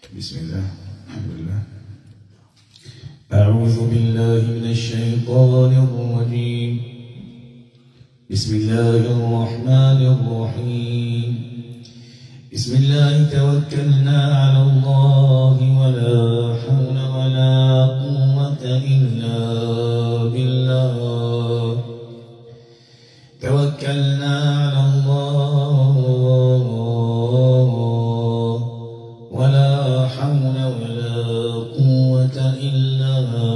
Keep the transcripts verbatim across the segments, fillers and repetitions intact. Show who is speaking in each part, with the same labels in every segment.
Speaker 1: بسم الله الحمد لله. أعوذ بالله من الشيطان الرجيم. بسم الله الرحمن الرحيم. بسم الله توكلنا على الله ولا حول ولا قوة إلا بالله. توكلنا على الله ولا حول ولا قوة إلا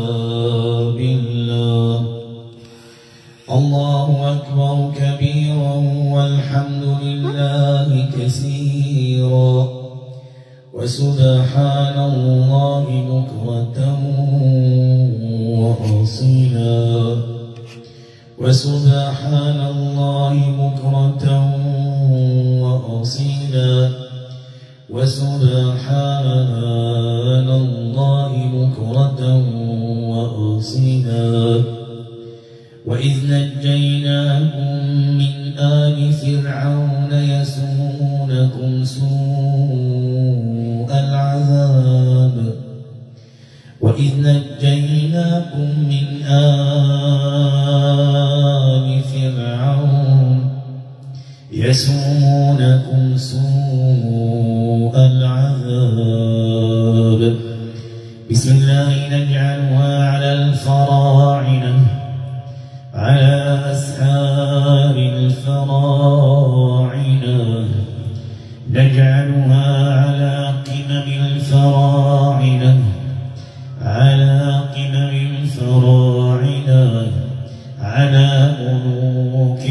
Speaker 1: بالله. الله أكبر كبيرا والحمد لله كثيرا وسبحان الله بكرة وأصيلا. وسبحان الله بكرة وأصيلا. وسبحان الله بكرة وأصيلا. وإذ نجيناكم من آل فرعون يسومونكم سوء العذاب وإذ نجيناكم من آل فرعون يسومونكم سوء العذاب. بسم الله نجعلها على الفراعنة على أسحار الفراعنة نجعلها على قمم الفراعنة على قمم الفراعنة على ملوك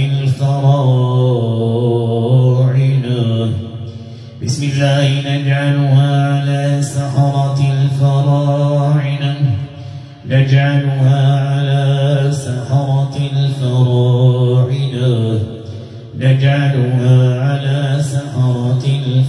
Speaker 1: الفراعنة. بسم الله نجعلها على سحرة الفراعنة نجعلها على سحرة الفراعنة نجعلها على سحرة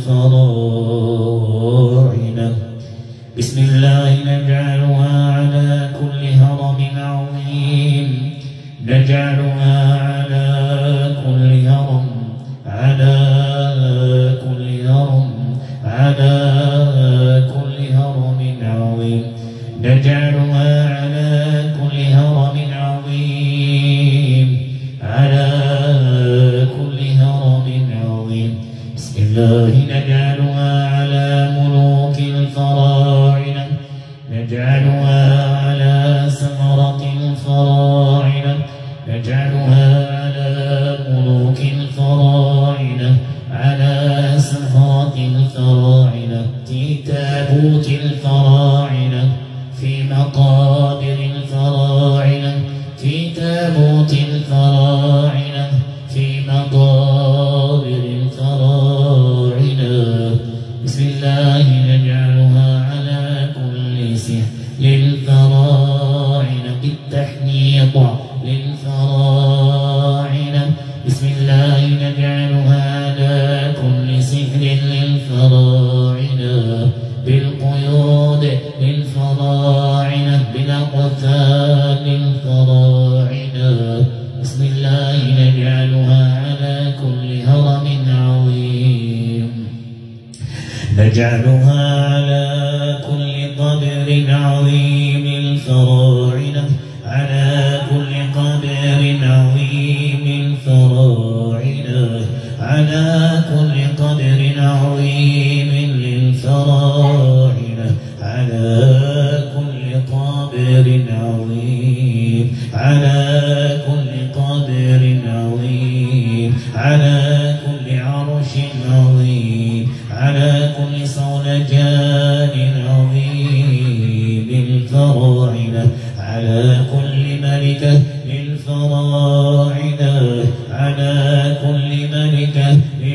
Speaker 1: الفراعنة. بسم الله نجعلها على كل هرم عظيم نجعلها على كل هرم على كل هرم على كل هرم عظيم نجعلها على كل هرم عظيم على كل هرم عظيم. بسم الله نجعلها على ملوك الفراعنة نجعلها على سحرة الفراعنة نجعلها على ملوك الفراعنة على سحرة الفراعنة في تابوت الفراعنة في مقابر الفراعنة في تابوت الفراعنة في مقابر الفراعنة. بسم الله نجعلها على كل سحر للفراعنة بالتحنيط للفراعنة. بسم الله نجعلها على كل سحر للفراعنة بالقيود للفراعنة بالأقتال للفراعنة. بسم الله نجعلها على كل هرم عظيم نجعلها على كل قبر عظيم الفراعنة على كل قبر عظيم الفراعنة على كل قبر عظيم للفراعنة على كل قبر عظيم على كل قبر عظيم على كل عرش عظيم على كل صولجان عظيم للفراعنة على كل ملكة للفراعنة على كل ملكة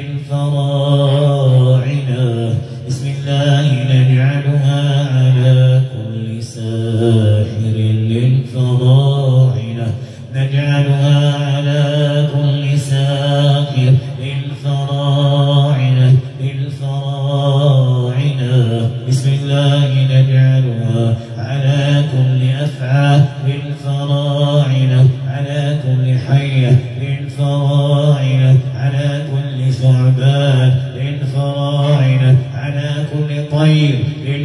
Speaker 1: للفراعنة. بسم الله نجعلها على كل ساحر للفراعنة نجعلها على كل ساحر للفراعنة للفراعنة. بسم الله نجعلها على كل أفعى للفراعنة على كل حية للفراعنة على كل ثعبان للفراعنة على كل طير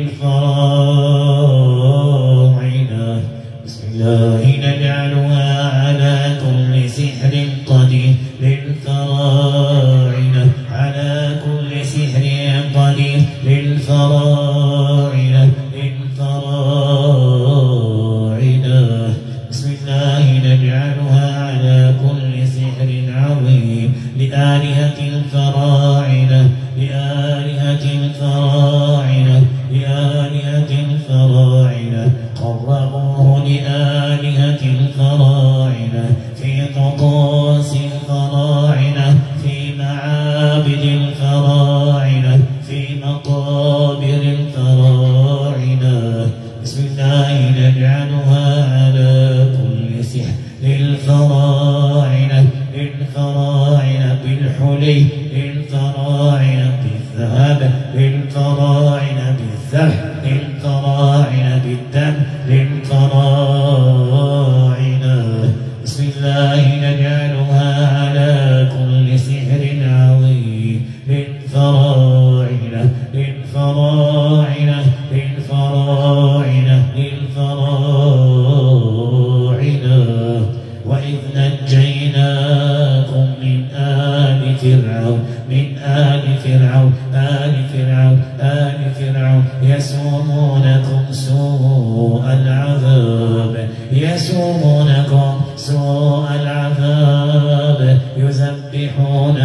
Speaker 1: فرعون آل فرعون آل فرعون يسومونكم سوء العذاب يسومونكم سوء العذاب يذبحون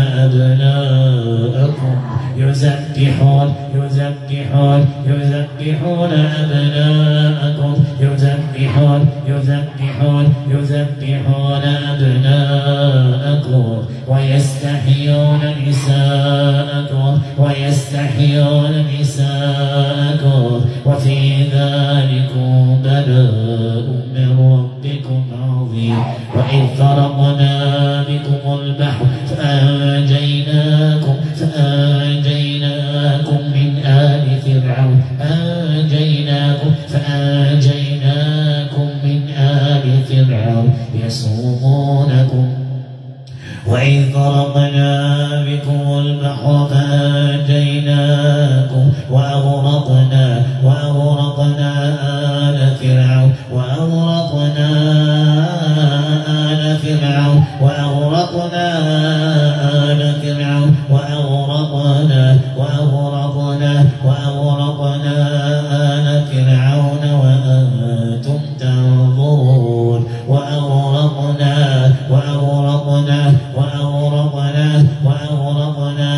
Speaker 1: أبناءكم يذبحون يذبحون يذبحون أبناءكم يذبحون يذبحون يذبحون أبناءكم ويستحيون نساءكم ويستحيون نساءكم وفي ذلكم بلاء من ربكم عظيم وإذ فرقنا بكم البحر فأنجيناكم فأنجيناكم من آل فرعون أنجيناكم فأنجيناكم من آل فرعون يسومونكم وإذ فرقنا بكم البحر فأنجيناكم وأغرقنا وأغرقنا آل فرعون وأغرقنا آل فرعون وأغرقنا آل فرعون وأغرقنا وأغرقنا وأغرقنا آل فرعون وأنتم تنظرون وأغرقنا وأغرقنا وأغرقنا وأغرقنا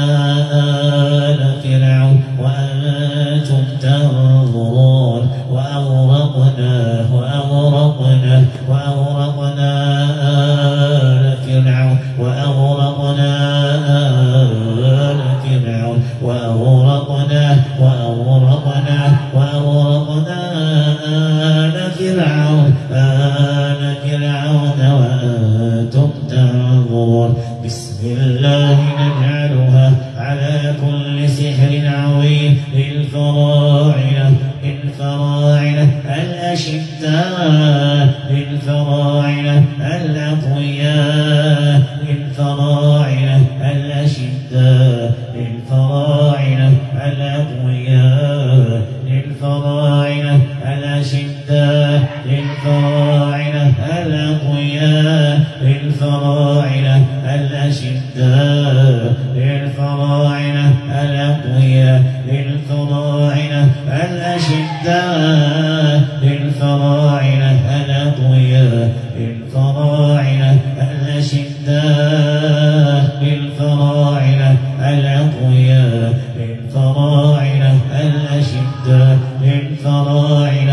Speaker 1: آل فرعون وأنتم تنظرون وأغرقنا وأغرقنا وأغرقنا آل فرعون وأغرقنا آل فرعون وأغرقنا وأغرقنا وأغرقنا آل فرعون آل فرعون وأنتم تنظرون بسم الله نجعلها على كل سحر عظيم للفراعنة للفراعنة الأشداء للفراعنة الأقوياء للفراعنة الأشداء للفراعنة الأقوياء للفراعنة الأشداء للفراعنة الأقوياء للفراعنة الأشداء للفراعنة الأقوياء للفراعنة الأشداء للفراعنة الأقوياء للفراعنة الأشداء للفراعنة الأقوياء للفراعنة الأشداء للفراعنة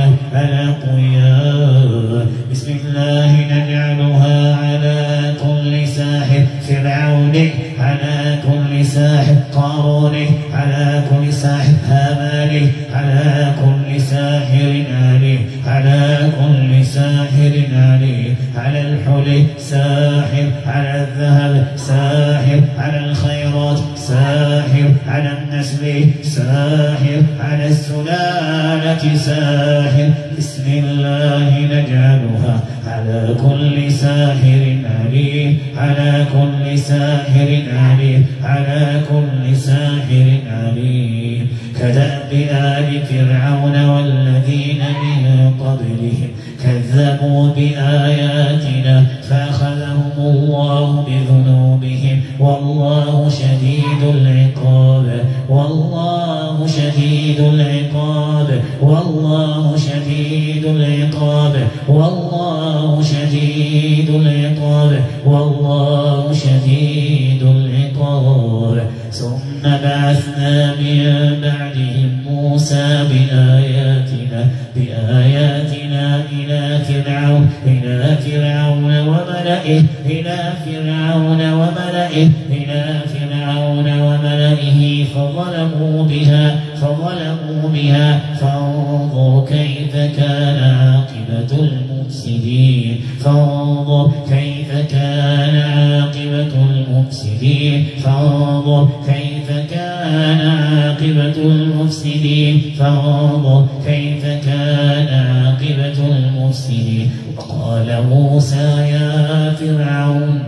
Speaker 1: الأقوياء بسم الله نجعلها على كل ساحر فرعون على كل ساحر قارون على كل ساحر هامان على كل ساحر عليم على كل ساحر عليم على الحلي ساحر على الذهب ساحر على الخيرات ساحر على النسل ساحر على السلالة ساحر بسم الله نجعلها على كل ساحر عليم على كل ساحر عليم على كل ساحر عليم كدأب آل فرعون والذين من قبلهم كذبوا بآياتنا فأخذهم الله بذنوبهم والله شديد العقاب والله شديد العقاب والله شديد العقاب والله شديد العقاب والله شديد العقاب ثم بعثنا من بعدهم موسى بآياتنا بآياتنا إلى فرعون إلى فرعون وملئه إلى فرعون وملئه إلى فرعون وملئه فظلموا بها فظلموا بها فانظر كيف كان عاقبة المفسدين فانظر كيف كان عاقبة المفسدين فانظر كيف كان عاقبة المفسدين فانظر كيف كان عاقبة المفسدين وقال موسى يا فرعون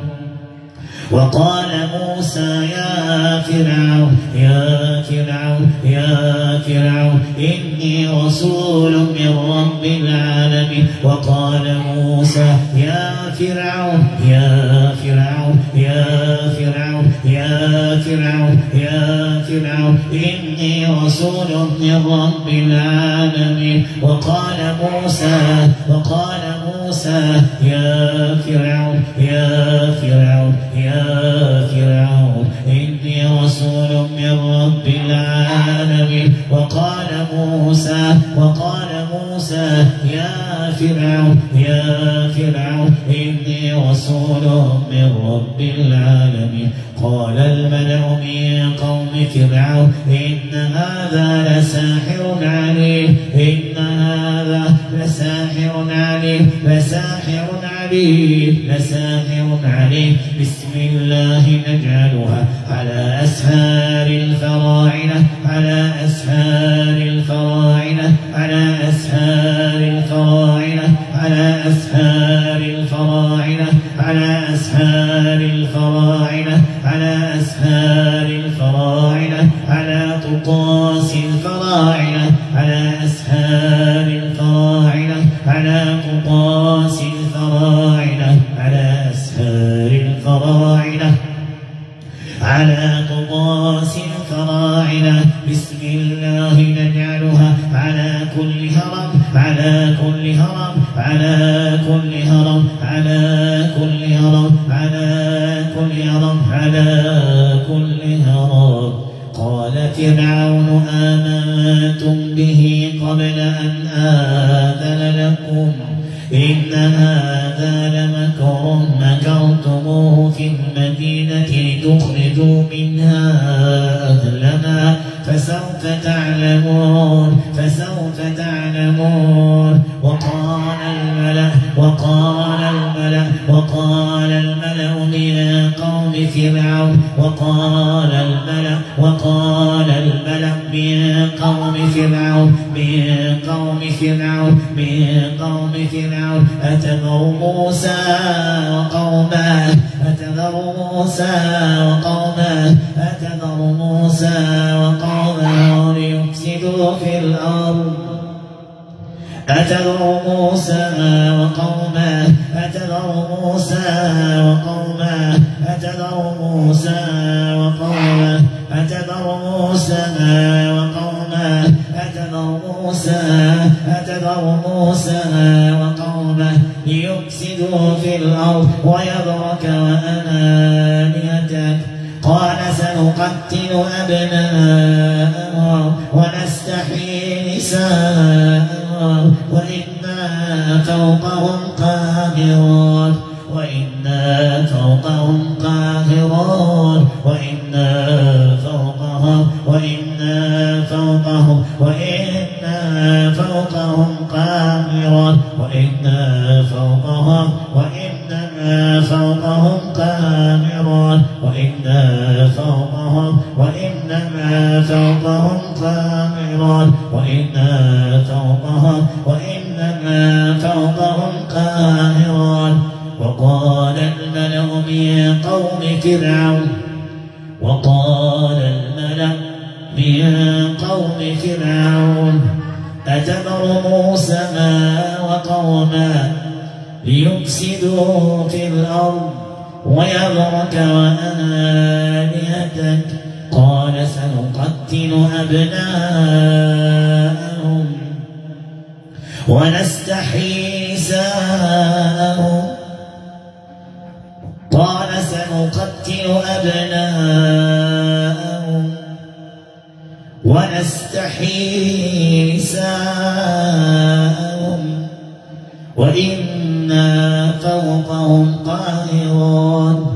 Speaker 1: وقال موسى يا فرعون يا فرعون يا فرعون إني رسول من رب العالمين وقال موسى يا فرعون يا فرعون يا فرعون يا فرعون يا فرعون إني رسول من رب العالمين. وقال موسى وقال موسى يا فرعون يا فرعون يا فرعون إني رسول من رب العالمين. وقال موسى وقال موسى يا فرعون يا فرعون إني رسول من رب العالمين. قال الملأ من قوم فرعون إن هذا لساحر عليم إن هذا لساحر عليم لساحر عليم لساحر عليم. بسم الله نجعلها على أسحار الفراعنة على أسحار الفراعنة على أسحار الفراعنة على أسحار الفراعنة على أسحار الفراعنة على أسحار الفراعنة على طقاس الفراعنة على أسحار الفراعنة على طقاس الفراعنة على أسحار الفراعنة على طقاس الفراعنة. بسم الله نجعلها على كل هرم على كل هرم على كل هرم على كل هرم على كل هرم على كل هرم. قال فرعون آمنتم به قبل أن آذن لكم إن هذا لمكر مكرتموه في المدينة لتخرجوا منها أهلها فسوف تعلمون فسوف تعلمون. وقال الملأ وقال الملأ وقال الملأ من قوم فرعون وقال الملأ وقال الملأ من قوم فرعون من قوم فرعون من قوم فرعون أتذر موسى وقومه أتذر موسى وقومه أتذر موسى وقومه ليفسدوا في الأرض أتذر موسى وقومه أتذر موسى وقومه أتذر موسى وقومه أتذر موسى وقومه أتذر موسى أتذر موسى وقومه ليفسدوا في الأرض ويذرك وآلهتك. قال سنقتل أبناءهم ونستحيي نساءهم وإنا فوقهم قاهرون وإنا فوقهم قاهرون وإنا فوقهم وإنا فوقهم وإنا فوقهم قاهرون وإنا فوقهم وإنا فوقهم قاهرون وإنا فوقهم وإنما فوقهم قاهرون وإنا فوقهم وإنما فوقهم قاهرون. وقال الملأ من قوم فرعون وقال الملأ من قوم فرعون أتذر موسى وقومه ليفسدوا في الأرض ويذرك وآلهتك. قال سنقتل أبناءهم ونستحيي نساءهم. قال سنقتل أبناءهم ونستحيي نساءهم وإنا فوقهم قاهرون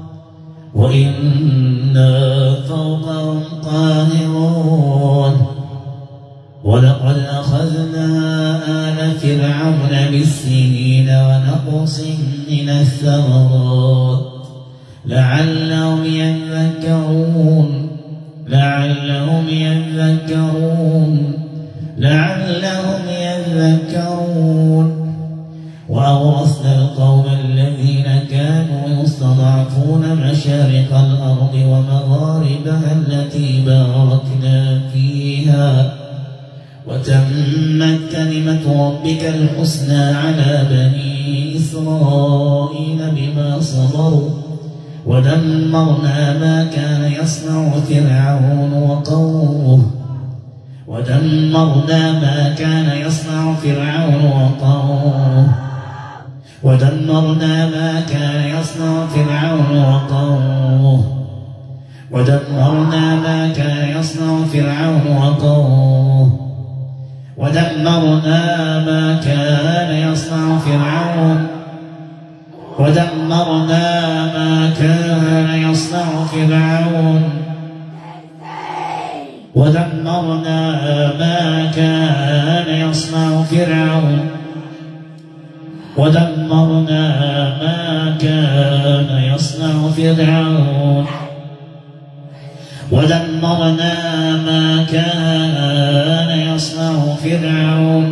Speaker 1: وإنا فوقهم قاهرون. ولقد أخذنا آل فرعون بالسنين ونقص من الثمرات لعلهم يذكرون لعلهم يذكرون لعلهم يذكرون. وأورثنا القوم الذين كانوا يستضعفون مشارق الأرض ومغاربها التي باركنا فيها وتمت كلمة ربك الحسنى على بني إسرائيل بما صبروا ودمرنا ما كان يصنع فرعون وقومه ودمرنا ما كان يصنع فرعون وقومه ودمرنا ما كان يصنع فرعون وقومه ودمرنا ما كان يصنع فرعون وقومه ودمرنا ما كان يصنع فرعون ودمرنا ما كان يصنع فرعون ودمرنا ما كان يصنع فرعون ودمرنا ما كان يصنع فرعون ودمرنا ما كان يصنع فرعون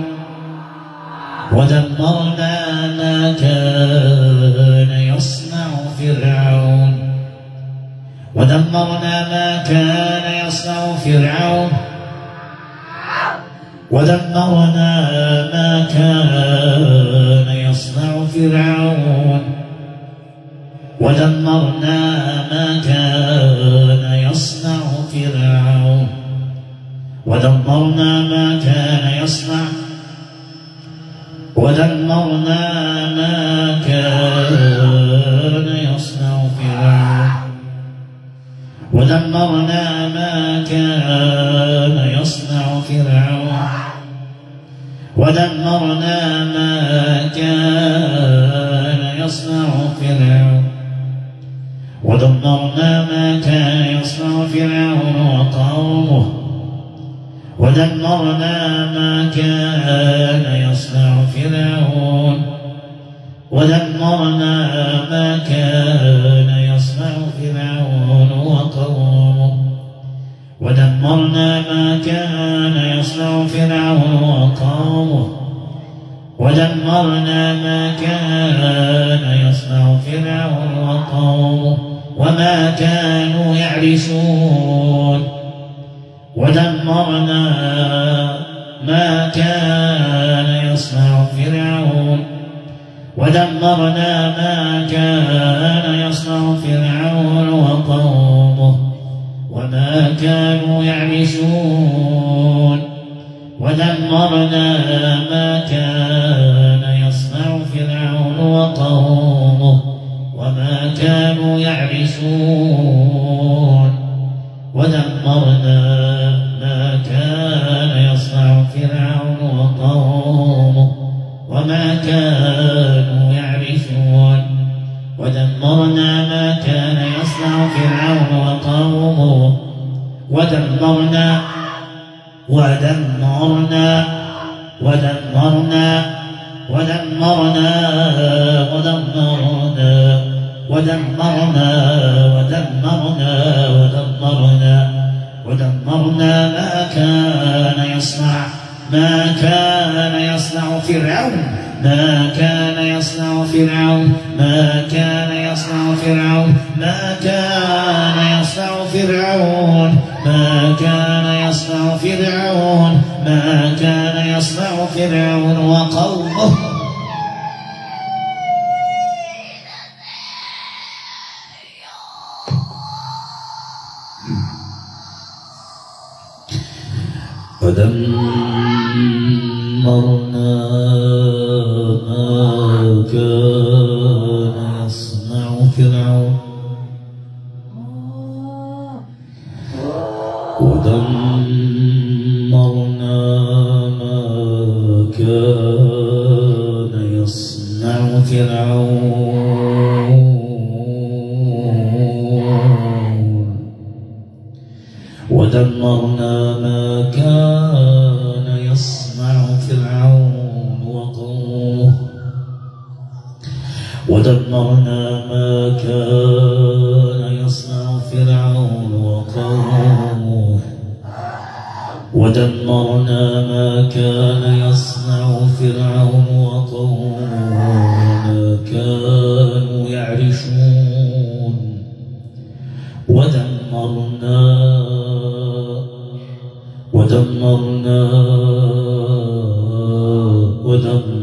Speaker 1: ودمرنا ما كان يصنع فرعون ودمرنا ما كان يصنع فرعون ودمرنا ما كان يصنع فرعون ودمرنا ما كان يصنع فرعون ودمرنا ما كان يصنع ودمرنا ما كان يصنع فرعون ودمرنا ما كان يصنع فرعون ودمرنا ما كان يصنع فرعون ودمرنا ما كان يصنع فرعون وقومه ودمرنا ما كان يصنع فرعون ودمرنا ما كان يصنع فرعون وقومه ودمرنا ما كان يصنع فرعون وقومه ودمرنا ما كان يصنع فرعون وقومه وما كانوا يعرشون ودمرنا ما كان يصنع فرعون ودمرنا ما كان يصنع فرعون وقومه وما كانوا يعرشون ودمرنا ما كان يصنع فرعون وقومه وما كانوا يعرشون ودمرنا ما كان يصنع فرعون وقومه وما كانوا يعرشون ودمرنا ما كان يصنع فرعون وقومه ودمرنا ودمرنا ودمرنا ودمرنا ودمرنا ودمرنا ودمرنا ودمرنا ودمرنا ما كان يصنع ما كان يصنع فرعون ما كان يصنع فرعون ما كان يصنع فرعون ما كان يصنع فرعون ما كان يصنع فرعون ما كان يصنع فرعون وقومه ودمرنا ما كان يصنع فرعون ودمرنا ما كان يصنع فرعون ودمرنا ما كان يصنع فرعون وقومه ودمرنا ما كان يصنع فرعون وقومه ودمرنا ما كان يصنع فرعون وقومه وما كانوا يعرشون ودمرنا ودمرنا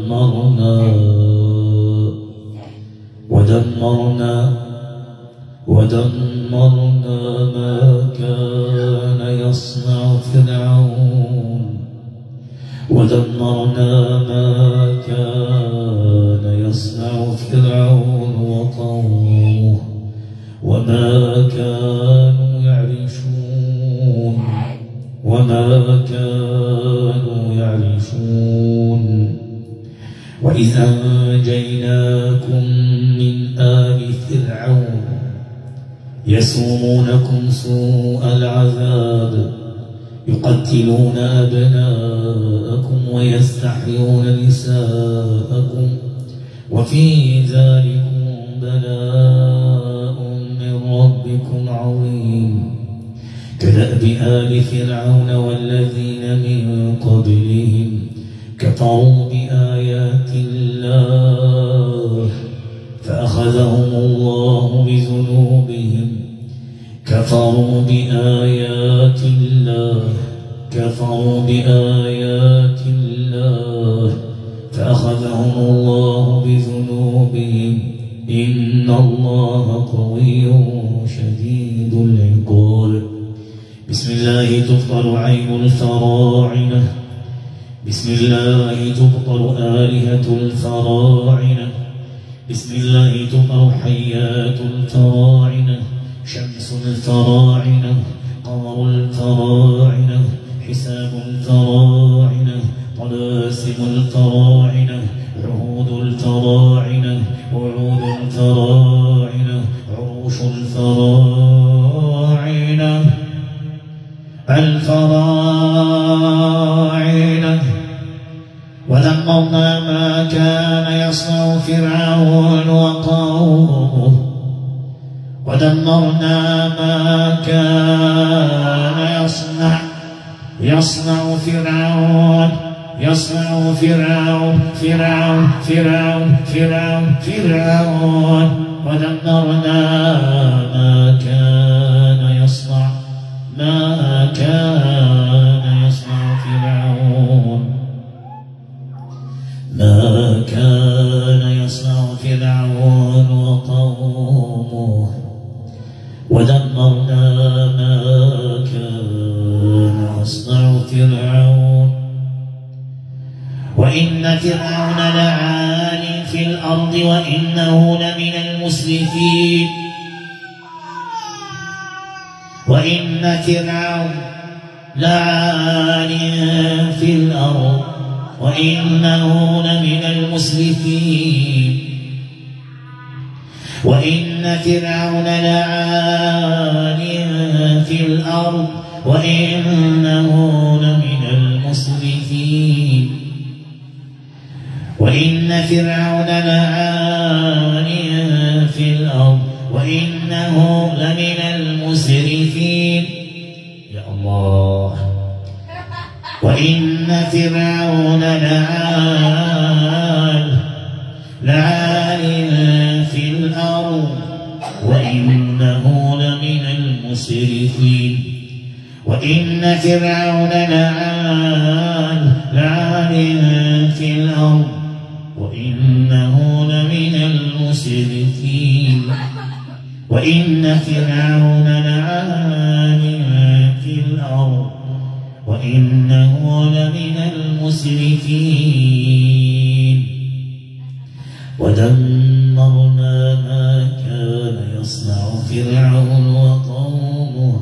Speaker 1: ودمرنا ودمرنا ودمرنا ما كان يصنع فرعون ودمرنا ما كان يصنع فرعون وقومه وما كانوا يعرشون وما كانوا يعرشون وإذ أنجيناكم من آل فرعون يسومونكم سوء العذاب يقتلون أبناءكم ويستحيون نساءكم وفي ذلكم بلاء من ربكم عظيم كدأب آل فرعون والذين من قبلهم كفروا بآيات الله فأخذهم الله بذنوبهم كفروا بآيات الله كفروا بآيات الله فأخذهم الله بذنوبهم إن الله قوي شديد العقاب. بسم الله تفطر عين الفراعنة بسم الله تبطل آلهة الفراعنة بسم الله تبطل حيات الفراعنة شمس الفراعنة قمر الفراعنة حساب الفراعنة طلاسم الفراعنة عهود الفراعنة وعود الفراعنة عروش الفراعنة الفراعنة ودمرنا ما كان يصنع فرعون وقومه ودمرنا ما كان يصنع يصنع فرعون يصنع فرعون فرعون فرعون فرعون فرعون ودمرنا ما كان يصنع ما كان يصنع فرعون ما كان يصنع فرعون وقومه ودمرنا ما كان يصنع فرعون وإن فرعون لعال في الأرض وإنه لمن المسرفين وإن فرعون لعال في الأرض وإنه لمن المسرفين وإن فرعون لعال في الأرض وإنه لمن المسرفين وإن فرعون لعال في الأرض وإنه لمن المسرفين يا الله وإن فرعون لعال لعال في الأرض وإنه لمن المسرفين وإن فرعون لعال لعال في الأرض وإنه لمن المسرفين وإن فرعون لعال في الأرض وإنه لمن المسرفين ودمرنا ما كان يصنع فرعون وقومه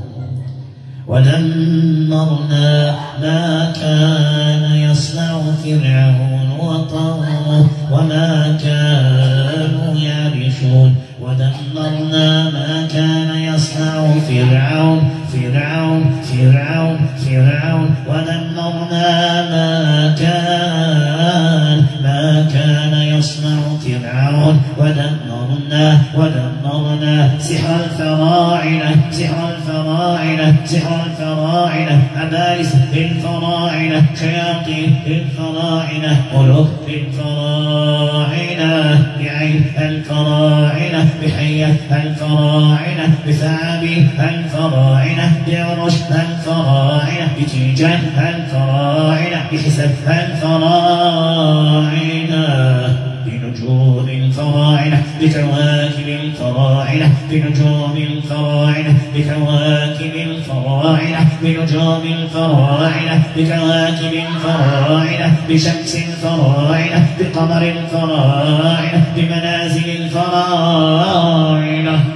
Speaker 1: ودمرنا ما كان يصنع فرعون وقومه وما كانوا يعرشون ودمرنا ما كان يصنع فرعون فرعون فرعون فرعون ودمرنا ما كان ما كان يصنع فرعون ودمرنا ودمرنا سحر الفراعنة سحر الفراعنة سحر الفراعنة أبارس للفراعنة شياطين للفراعنة ملوك للفراعنة بعين الفراعنة بحية الفراعنة بثعابي الفراعنة بعرش الفراعنة بتيجان الفراعنة بحسب الفراعنة بنجوم الفراعنة بكواكب الفراعنة بنجوم الفراعنة بكواكب الفراعنة بنجوم الفراعنة بكواكب الفراعنة بشمس الفراعنة بقمر الفراعنة بمنازل الفراعنة.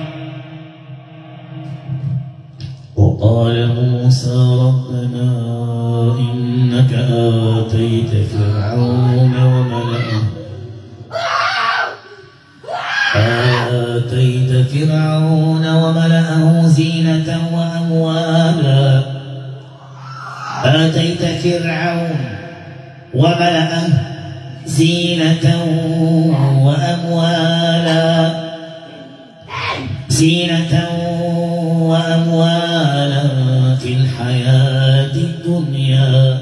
Speaker 1: وقال موسى ربنا إنك آتيت فرعون وملأه آتيت فرعون وملأه زينة وأموالا آتيت فرعون وملأه زينة وأموالا زينة وأموالا في الحياة الدنيا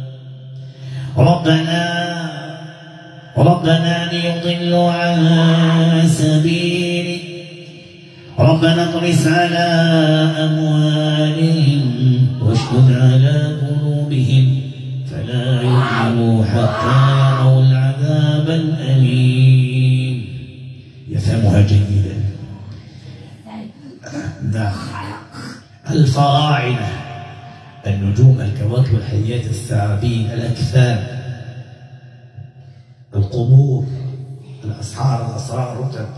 Speaker 1: ربنا ربنا ليضلوا عن سبيلك ربنا اطمس على أموالهم واشدد على قلوبهم فلا يؤمنوا حتى يروا العذاب الأليم. يفهمها جيدا. نعم. الفراعنة النجوم الكواكب الحيات الثعابين الأكفان القبور الأسحار الأسرار الرتب.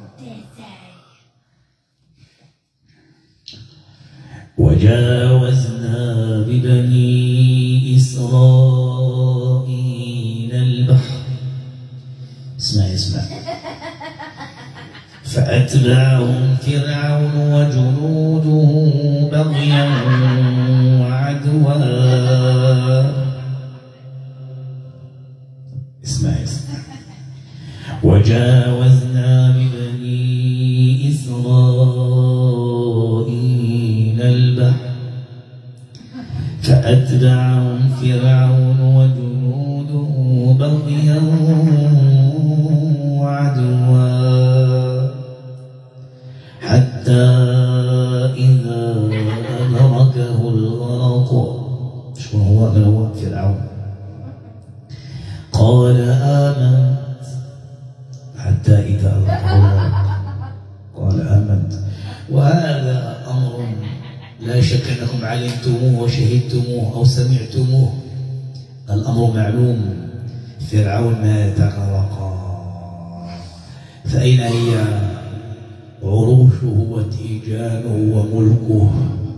Speaker 1: وجاوزنا ببني إسرائيل البحر. اسمع اسمع. فأتبعهم فرعون وجنوده بغيا وعدوا. اسمع اسمع. وجاوزنا ببني إسرائيل البحر فأتبعهم فرعون وجنوده بغيا وعدوا حتى إذا أدركه الغرق. شكون هو؟ من هو؟ فرعون. قال آمنت. حتى إذا أدركه الغرق قال آمنت. وهذا أمر لا شك أنكم علمتموه وشهدتموه أو سمعتموه. الأمر معلوم. فرعون مات غرقا. فأين هي عروشه وتيجانه وملكه؟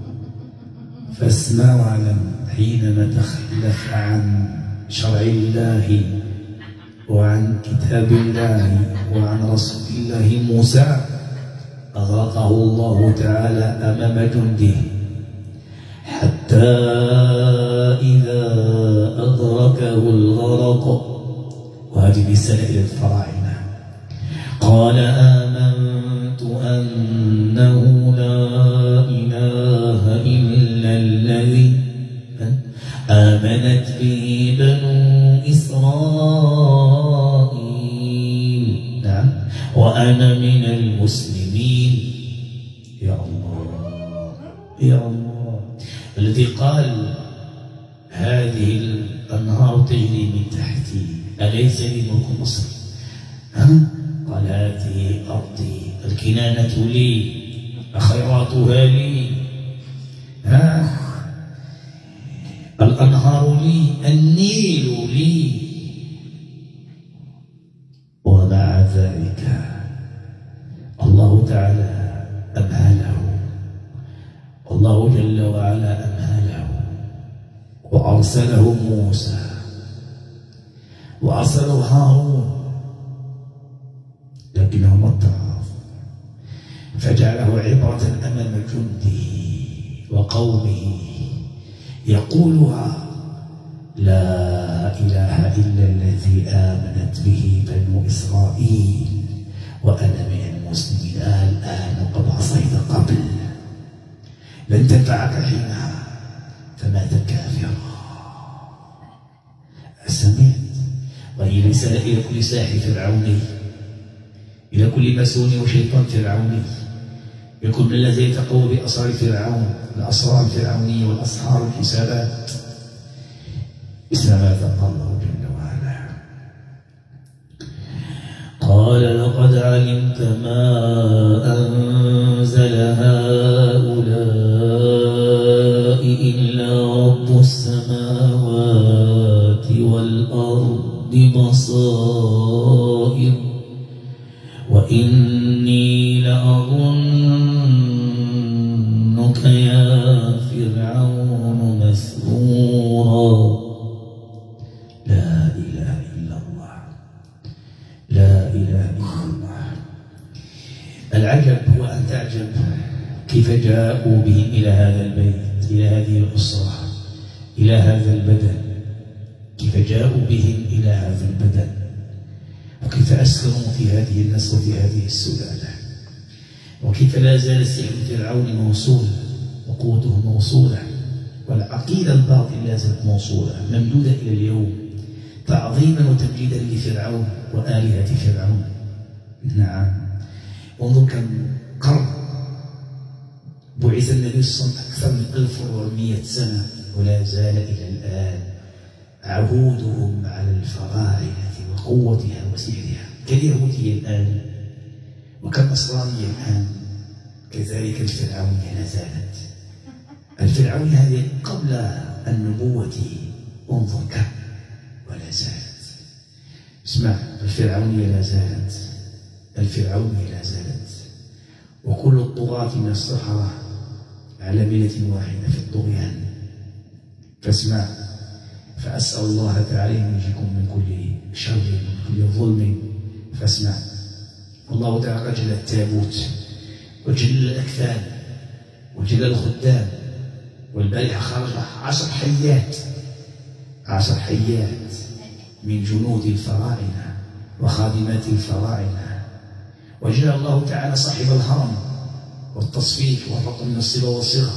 Speaker 1: فاسمع واعلم حينما تخلف عن شرع الله وعن كتاب الله وعن رسول الله موسى أغرقه الله تعالى أمام جنده حتى إذا أدركه الغرق. وهذه رسالة إلى الفراعنة. قال آمنت أنه لا إله إلا الذي آمنت به بنو إسرائيل. نعم. وأنا من المسلمين. يا الله يا الله. الذي قال هذه الأنهار تجري من تحتي أليس لي ملك مصر؟ ها؟ قال هذه أرضي الكنانة لي خيراتها لي. ها؟ الأنهار لي النيل لي. ومع ذلك الله تعالى أمهله. الله جل وعلا أمهله وأرسله موسى وأرسله هارون لكنه ما اتعظ فجعله عبرة أمام جنده وقومه يقولها لا إله إلا الذي آمنت به بنو إسرائيل وأنا من المسلمين. الآن قد عصيت قبل لن تنفعك حينها فمات كافرا. سمعت؟ وهي رسالة إلى كل ساحر فرعوني، إلى كل مسون وشيطان فرعوني، يكون من الذين يتقوى بأسرار فرعون، الأسرار الفرعونية والأسحار الحسابات. اسمع ماذا قال الله جل وعلا. قال لقد علمت ما أنزل هؤلاء إلا رب السماوات والأرض بصائر وإني لأظنك يا فرعون مسرورا. لا إله إلا الله، لا إله إلا الله. العجب هو أن تعجب كيف جاءوا بهم إلى هذا البيت، إلى هذه الأسرة، إلى هذا البدن، كيف جاءوا بهم إلى هذا البدن، وكيف أسلموا في هذه النسل وفي هذه السلالة، وكيف لا زال سحر فرعون موصول وقوته موصولة، والعقيدة الباطلة لا زالت موصولة ممدودة إلى اليوم، تعظيما وتمجيدا لفرعون وآلهة فرعون. نعم، انظر كم قرن بعث النبي صلى الله عليه وسلم، أكثر من ألف وأربعمائة سنة، ولا زال إلى الآن عهودهم على الفراعنة وقوتها وسحرها كاليهودية الآن، وكالنصرانية الآن، كذلك الفرعونية لا زالت. الفرعونية هذه قبل النبوة انظر كم، ولا زالت. اسمع، الفرعونية لا زالت، الفرعونية لا زالت، وكل الطغاة من السحرة على ملة واحدة في الطغيان. فاسمع، فأسأل الله تعالى أن ينجيكم من كل شر ومن كل ظلم. فاسمع، والله تعالى جل التابوت وجل الأكفان وجل الخدام، والبارحة خرج عشر حيات، عشر حيات من جنود الفراعنة وخادمات الفراعنة، وجل الله تعالى صاحب الهرم والتصفيق والرق من الصلة والصغر.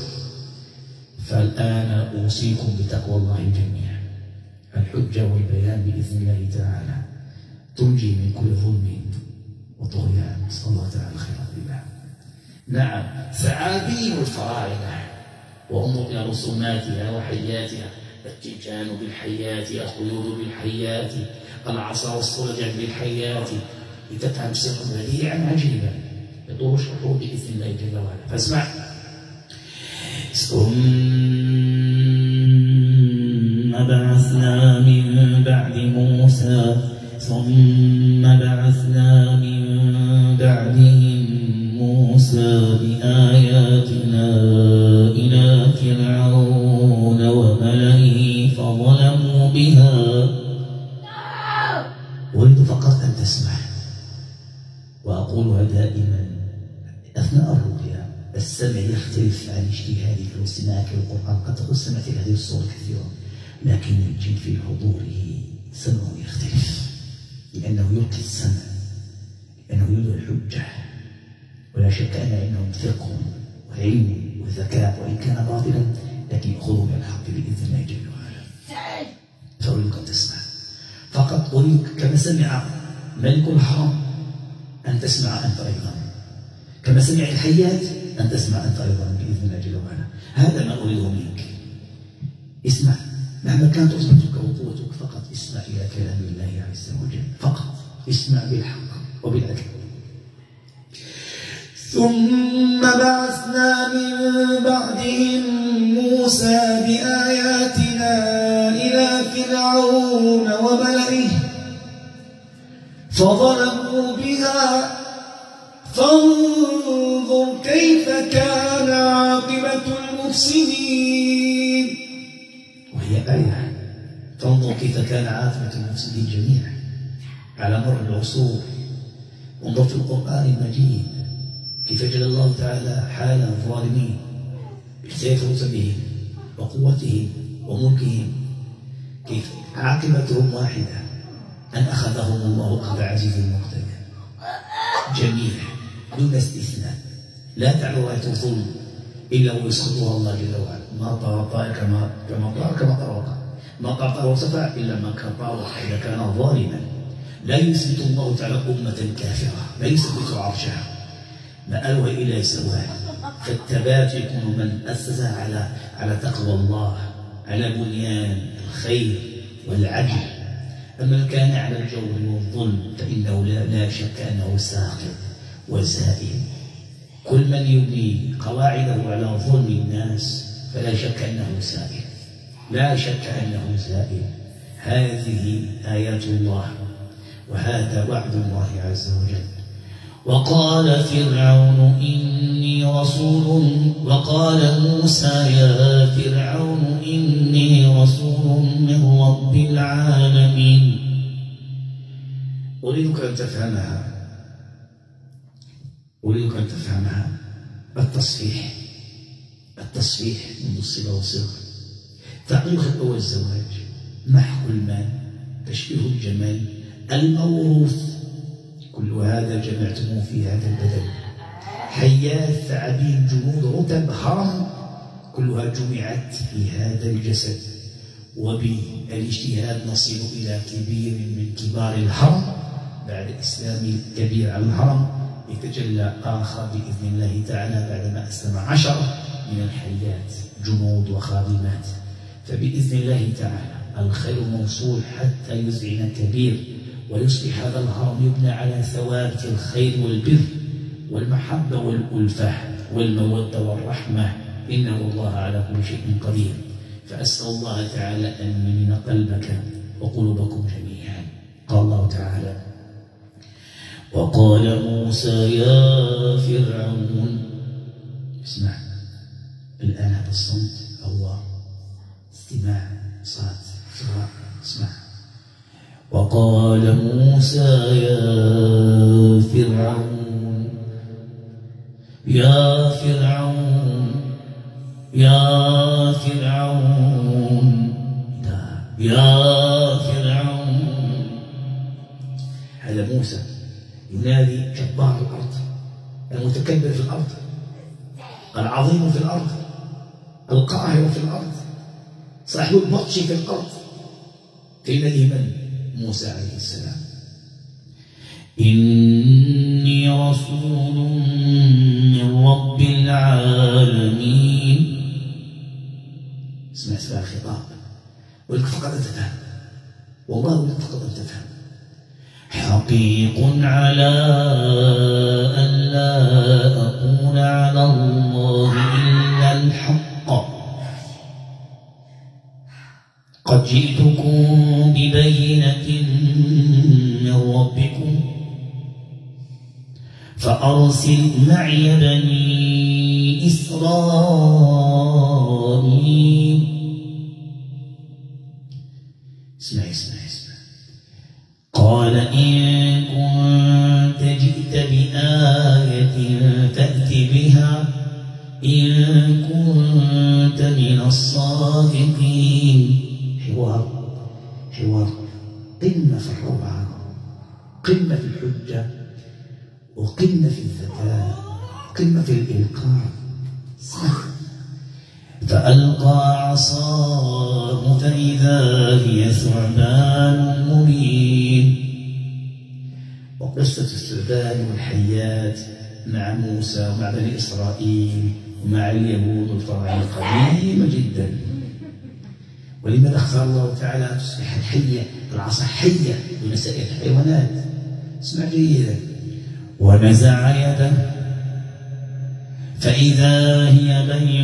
Speaker 1: فالآن أوصيكم بتقوى الله جميعا، الحجة والبيان بإذن الله تعالى تنجي من كل ظلم وطغيان. نسأل الله تعالى الخير بالله. نعم، ثعابين الفراعنة، وانظر إلى رسوماتها وحياتها، التيجان بالحيات، الخيول بالحيات، العصا والصلجان بالحيات، لتفهم سرا بديعا عجيبا يطول شرحه بإذن الله جل وعلا. فاسمع، ثم بعثنا من بعد موسى ثم بعثنا من بعدهم موسى بآياتنا إلى فرعون وملئه فظلموا بها. أريد فقط أن تسمع، وأقولها دائما أثناء الرؤيا، السمع يختلف عن اجتهادك واستماعك للقرآن. قد تكون سمعت هذه الصور كثيرا، لكن الجن في حضوره سمعه يختلف، لأنه يلقي السمع، لأنه يلقي الحجة. ولا شك أن عندهم فقه وعلم وذكاء، وإن كان باطلا لكن يأخذوا من الحق بإذن الله جل وعلا. فأريدك أن تسمع فقط، أريد كما سمع ملك الحرم أن تسمع أنت أيضا، كما سمع الحيات أن تسمع أنت أيضا بإذن الله جل وعلا. هذا ما أريده منك. اسمع، مهما كانت عصبتك وقوتك، فقط اسمع إلى كلام الله عز وجل، فقط اسمع بالحق وبالعدل. ثم بعثنا من بعدهم موسى بآياتنا إلى فرعون وملئه فظلموا بها فانظر كيف كان عاقبة المفسدين. وهي آية، فانظر كيف كان عاقبة المفسدين جميعا على مر العصور. انظر في القرآن المجيد كيف جل الله تعالى حال الظالمين بسيف رتبهم وقوتهم وملكهم، كيف عاقبتهم واحدة، أن أخذهم الله أخذ عزيز مقتدر جميعا دون استثناء. لا تعلو راية الظلم إلا ويسقطها الله جل وعلا. ما طار طائر كما كما طار كما طار ما طار طائر وسفع إلا ما كان طار إذا كان ظالما. لا يثبت الله تعالى أمة كافرة، لا يثبت عرشها، مآلها إلى سواه. فالثبات يكون من أسس على على تقوى الله، على بنيان الخير والعدل. أما كان على الجور والظلم فإنه لا, لا شك أنه ساقط وزائل. كل من يبني قواعده على ظلم الناس فلا شك أنه سائل، لا شك أنه زائل. هذه آيات الله وهذا وعد الله عز وجل. وقال فرعون إني رسول وقال موسى يا فرعون إني رسول من رب العالمين. أريدك أن تفهمها أريدك أن تفهمها التصحيح التصحيح منذ الصلة والصغر، تعقيب الخطبة والزواج، محو المال، تشبيه الجمال، الموروث، كل هذا جمعتموه في هذا البدن. حيات، ثعابين، جنود، رتب، هرم، كلها جمعت في هذا الجسد. وبالاجتهاد نصل إلى كبير من كبار الهرم. بعد إسلام الكبير على الهرم يتجلى آخر بإذن الله تعالى بعدما أسلم عشرة من الحيات، جنود وخادمات. فبإذن الله تعالى الخير موصول حتى يزعن كبير، ويصبح هذا الهرم يبنى على ثوابت الخير والبر والمحبة والألفة والمودة والرحمة، إنه الله على كل شيء قدير. فأسأل الله تعالى أن يمن قلبك وقلوبكم جميعا. قال الله تعالى وقال موسى يا فرعون، اسمع الآن هذا الصمت هو استماع صوت صغار، اسمع. وقال موسى يا فرعون يا فرعون يا فرعون يا فرعون. هذا موسى ينادي جبار الأرض، المتكبر في الأرض، العظيم في الأرض، القاهر في الأرض، صاحب البطش في الأرض. كلمة من؟ موسى عليه السلام. إني رسول من رب العالمين. اسمع اسمع الخطاب، ولك فقط أن تفهم، والله ولك فقط أن تفهم. حقيق على أن لا أقول على الله إلا الحق، قد جئتكم ببينة من ربكم فأرسل معي بني إسرائيل. اسمع اسمع اسمع. قال إن كنت جئت بآية فأت بها إن كنت من الصادقين. حوار حوار قمة في الروعة، قمة في الحجة، وقمة في الذكاء، قمة في الإلقاء. فألقى عصاه فإذا هي ثعبان مبين. وقصة الثعبان والحيات مع موسى ومع بني إسرائيل ومع اليهود والفراعنة قديمة جدا. ولماذا اختار الله تعالى أن تصبح الحية العصا حية دون سائر الحيوانات؟ اسمع جيدا. ونزع يده فإذا هي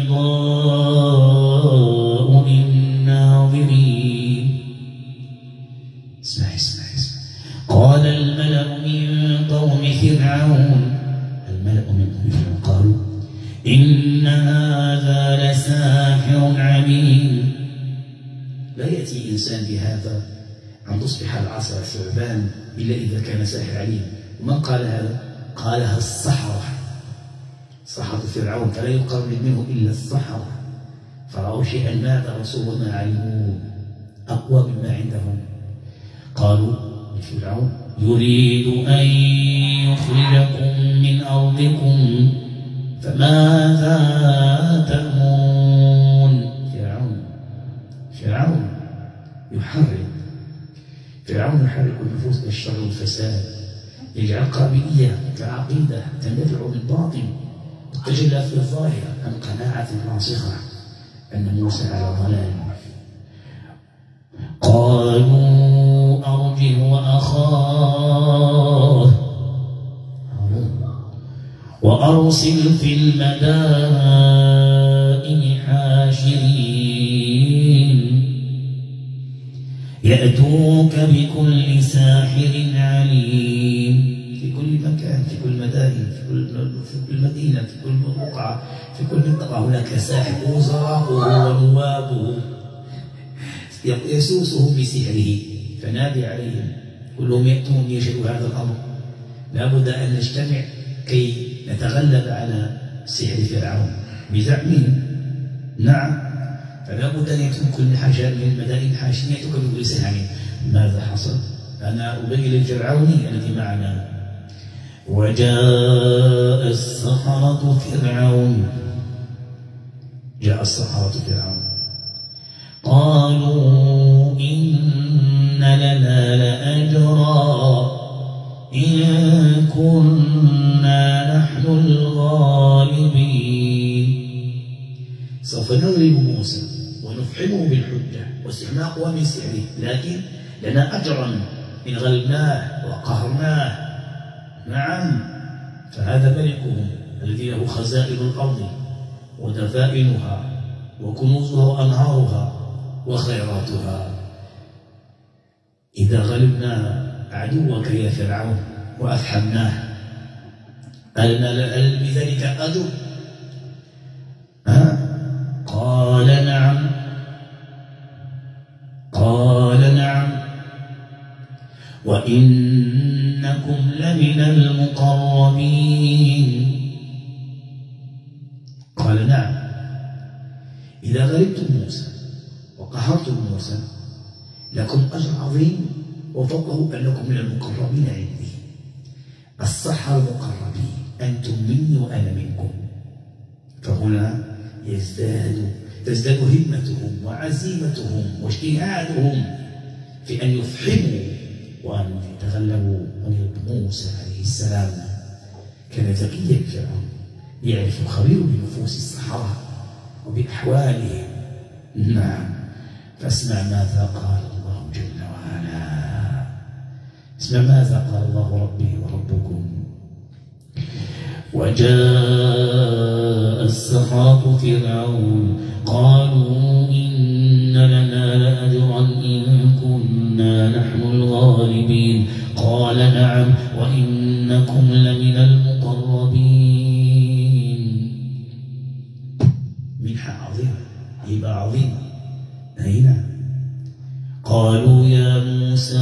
Speaker 1: بيضاء للناظرين. اسمع اسمع اسمع. قال الملأ من قوم فرعون، الملأ من قوم فرعون قالوا إن هذا لساحر عليم. لا يأتي إنسان بهذا أن تصبح العصا ثعبان إلا إذا كان ساحر عليم. ومن قال هذا؟ قالها السحرة، سحرة فرعون، فلا يقرب منه إلا السحرة. فرأوا شيئا ما درسوه وما علموه أقوى مما عندهم. قالوا لفرعون يريد أن يخرجكم من أرضكم فماذا تأمرون. فرعون فرعون يحرك فرعون يحرك النفوس بالشر والفساد، يجعل قابلية كعقيدة تندفع من باطن تجلى في الظاهر عن قناعة راسخة أن موسى على ضلال. قالوا وأرسل في المدائن حاشرين يأتوك بكل ساحر عليم. في كل مكان، في كل مدائن، في كل في كل مدينة، في كل بقعة، في كل منطقة هناك ساحر وزراؤه ونوابه يسوسهم بسحره. فنادي عليهم كلهم يأتون يشهدوا هذا الأمر. لا بد أن نجتمع كي نتغلب على سحر فرعون بزعمهم. نعم، فلا بد أن يكون كل حاجة من المدائن حاشية يأتوك بكل سحر. ماذا حصل؟ أنا أبين للفرعوني الذي معنا. وجاء السحرة فرعون جاء السحرة فرعون قالوا إن لنا لأجرا إن كنا نحن الغالبين. سوف نضرب موسى ونفحمه بالحجة واستحنا أقوى من سحره، لكن لنا أجرا إن غلبناه وقهرناه. نعم، فهذا ملكهم الذي له خزائن الأرض ودفائنها وكنوزها وأنهارها وخيراتها. إذا غلبنا عدوك يا فرعون وأفحمناه هل بذلك أجر؟ ها؟ قال نعم قال نعم وإنكم لمن المقربين. قال نعم، إذا غلبتم موسى وقهرتم موسى لكم أجر عظيم، وفوقه أنكم من المقربين عندي. السحرة المقربين أنتم مني وأنا منكم. فهنا يزداد تزداد همتهم وعزيمتهم واجتهادهم في أن يفحموا وأن يتغلبوا. موسى عليه السلام كان ذكيا فرعون، يعرف الخبير بنفوس السحرة وبأحوالهم. نعم، فاسمع ماذا قال الله جل وعلا. اسمع ماذا قال الله ربي وربكم. وجاء السحرة فرعون قالوا إن لنا لأجرا إن كنا نحن الغالبين. قال نعم وإنكم لمن المقربين. منحة عظيمة، هبة عظيمة. أين؟ قالوا يا موسى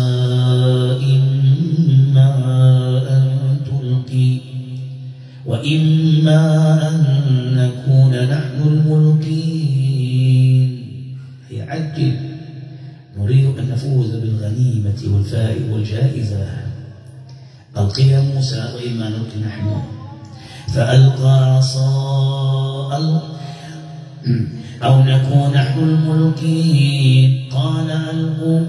Speaker 1: إما أن تلقي وإما أن نكون نحن الملقين. يعجل، نريد أن نفوز بالغنيمة والفائز والجائزة. ألقي يا موسى وإما نلقي نحن. فألقى عصاه أو نكون نحن الملقين. قال ألقوا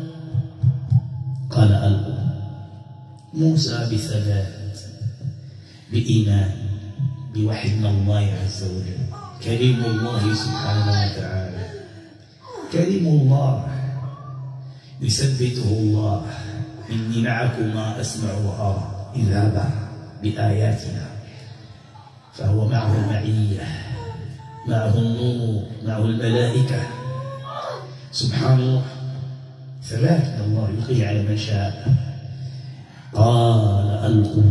Speaker 1: قال ألقوا. موسى بثبات، بإيمان، بوحي من الله عز وجل، كريم الله سبحانه وتعالى، كريم الله يثبته الله. إني معكما أسمع وأرى إذابا بآياتنا. فهو معه المعية، معه النور، معه الملائكة. سبحان الله، ثبات من الله يلقي على من شاء. قال ألقوا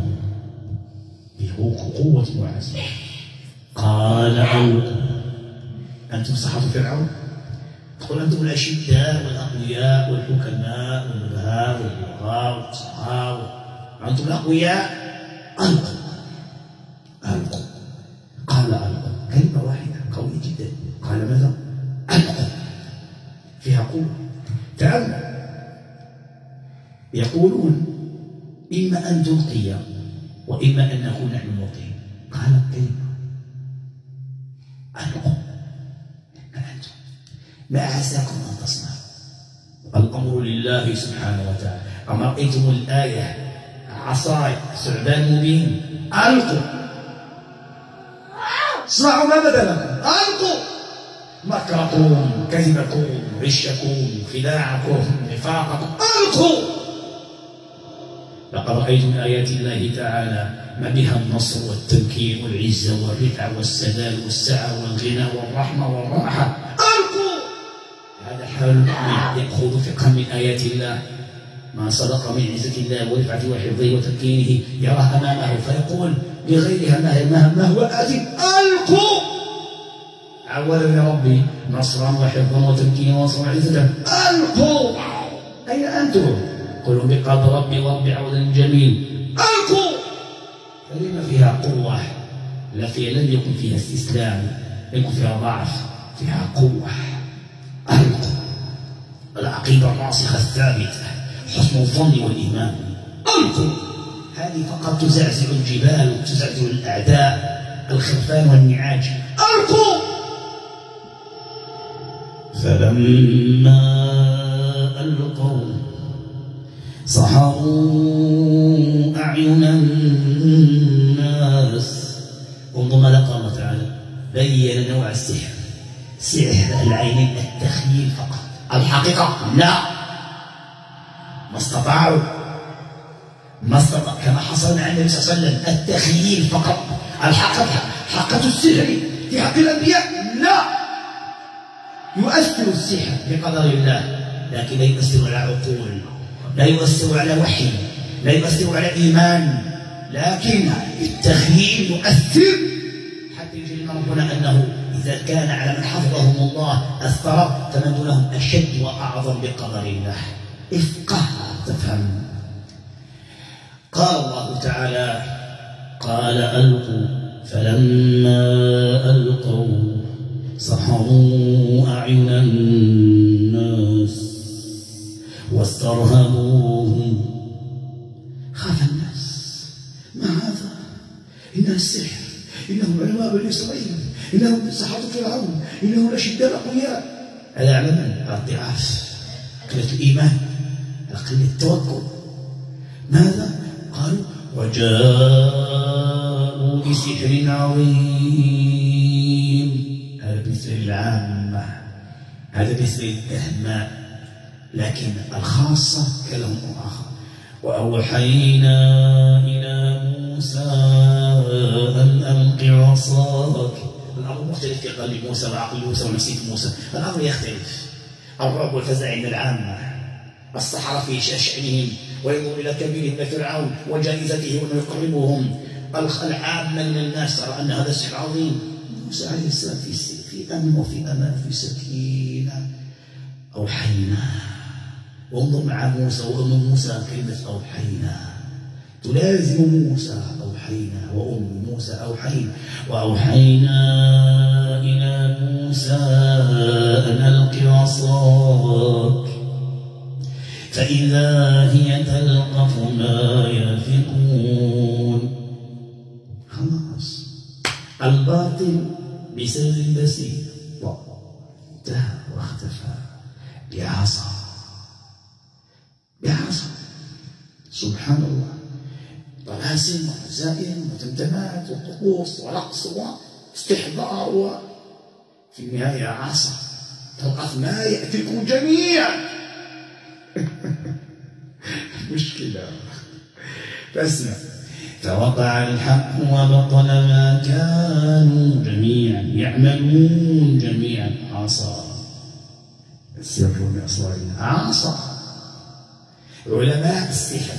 Speaker 1: بقوة وعزم. قال ألقوا. أنتم سحرة فرعون؟ تقول أنتم الأشداء والأقوياء والحكماء والنبهاء والبلغاء والفصحاء، أنتم الأقوياء. ألقوا ألقوا. قال ألقوا، كلمة واحدة قوية جدا. قال ماذا؟ ألقوا، فيها قوة. تأمل، يقولون إما أن تلقي وإما أن نكون نحن الملقين. قال كلمة ألقوا. ما أنتم، ما عساكم أن تصنعوا. الأمر لله سبحانه وتعالى. أما رأيتم الآية عصاي ثعبان مبين. ألقوا، اصنعوا ما بدا لكم. ألقوا. مكركم، كذبكم، غشكم، خداعكم، نفاقكم. ألقوا. لقد رأيت من آيات الله تعالى ما بها النصر والتمكين والعزة والرفعة والسداد والسعة والغنى والرحمة والراحة. ألقوا. هذا حال المؤمن يأخذ فقها من آيات الله، ما صدق من عزة الله ورفعته وحفظه وتمكينه يراه أمامه فيقول بغيرها ما هو آتي ألقوا. عوّلني ربي نصرا وحفظا وتمكينا ونصرا وعزة. ألقوا. أين أنتم؟ قلوا بقدر ربي ورب عوض جميل. ألقوا. كلمة فيها قوة، لا فيها لم يكن فيها استسلام، لم يكن فيها ضعف، فيها قوة. ألقوا. العقيدة الراسخة الثابتة، حسن الظن والإيمان. ألقوا. هذه فقط تزعزع الجبال وتزعزع الأعداء الخرفان والنعاج. ألقوا. فلما ألقوا سحروا أعين الناس. انظر ماذا قال تعالى، بين نوع السحر، سحر العين التخييل فقط، الحقيقة لا، ما استطاعوا ما استطاع كما حصل مع النبي صلى الله عليه وسلم، التخييل فقط. الحقيقة حقيقة السحر في حق الأنبياء لا، يؤثر السحر بقدر الله لكن لا يؤثر على عقول، لا يؤثر على وحي، لا يؤثر على إيمان، لكن التخييل يؤثر حتى يجري ربنا أنه إذا كان على من حفظهم الله أثر فمن دونهم أشد وأعظم بقدر الله. افقه تفهم. قال الله تعالى قال ألقوا فلما ألقوا سحروا أعين الناس واسترهبوهم. خاف الناس، ما هذا؟ إنها السحر، إنهم علماء بني إسرائيل، إنهم سحرة فرعون، إنهم الأشداء الأقوياء. هذا على من؟ على الضعاف، قلة الإيمان، قلة التوكل. ماذا؟ قالوا وجاءوا بسحر عظيم. هذا بالنسبة للعامة، هذا بالنسبة للدهماء، لكن الخاصة كلام آخر. وأوحينا إلى موسى أن ألق عصاك. الأمر مختلف في قلب موسى وعقل موسى ونفسية موسى، الأمر يختلف. الرعب والفزع عند العامة، السحرة في شأنهم وينظر إلى كبيرهم من فرعون وجائزته وأنه يقربهم. العامة من الناس ترى أن هذا سحر عظيم. موسى عليه السلام في في أمن وفي أمان في سكينة. أوحينا، وانظر مع موسى وأم موسى كلمة أوحينا تلازم موسى. أوحينا وأم موسى أوحينا. وأوحينا إلى موسى أن ألق عصاك فإذا هي تلقف ما يأفكون. خلاص الباطل بسبب البصير انتهى واختفى بعصا، بعصا. سبحان الله، طلاسم وعزائم وتمتمات وطقوس ورقص واستحضار وفي النهاية عصا تلقف ما يأتيكم جميعا. مشكلة. فاسمع، فوقع الحق وبطل ما كانوا جميعا يعملون جميعا. عصا السر من أسرارنا، عصا. علماء السحر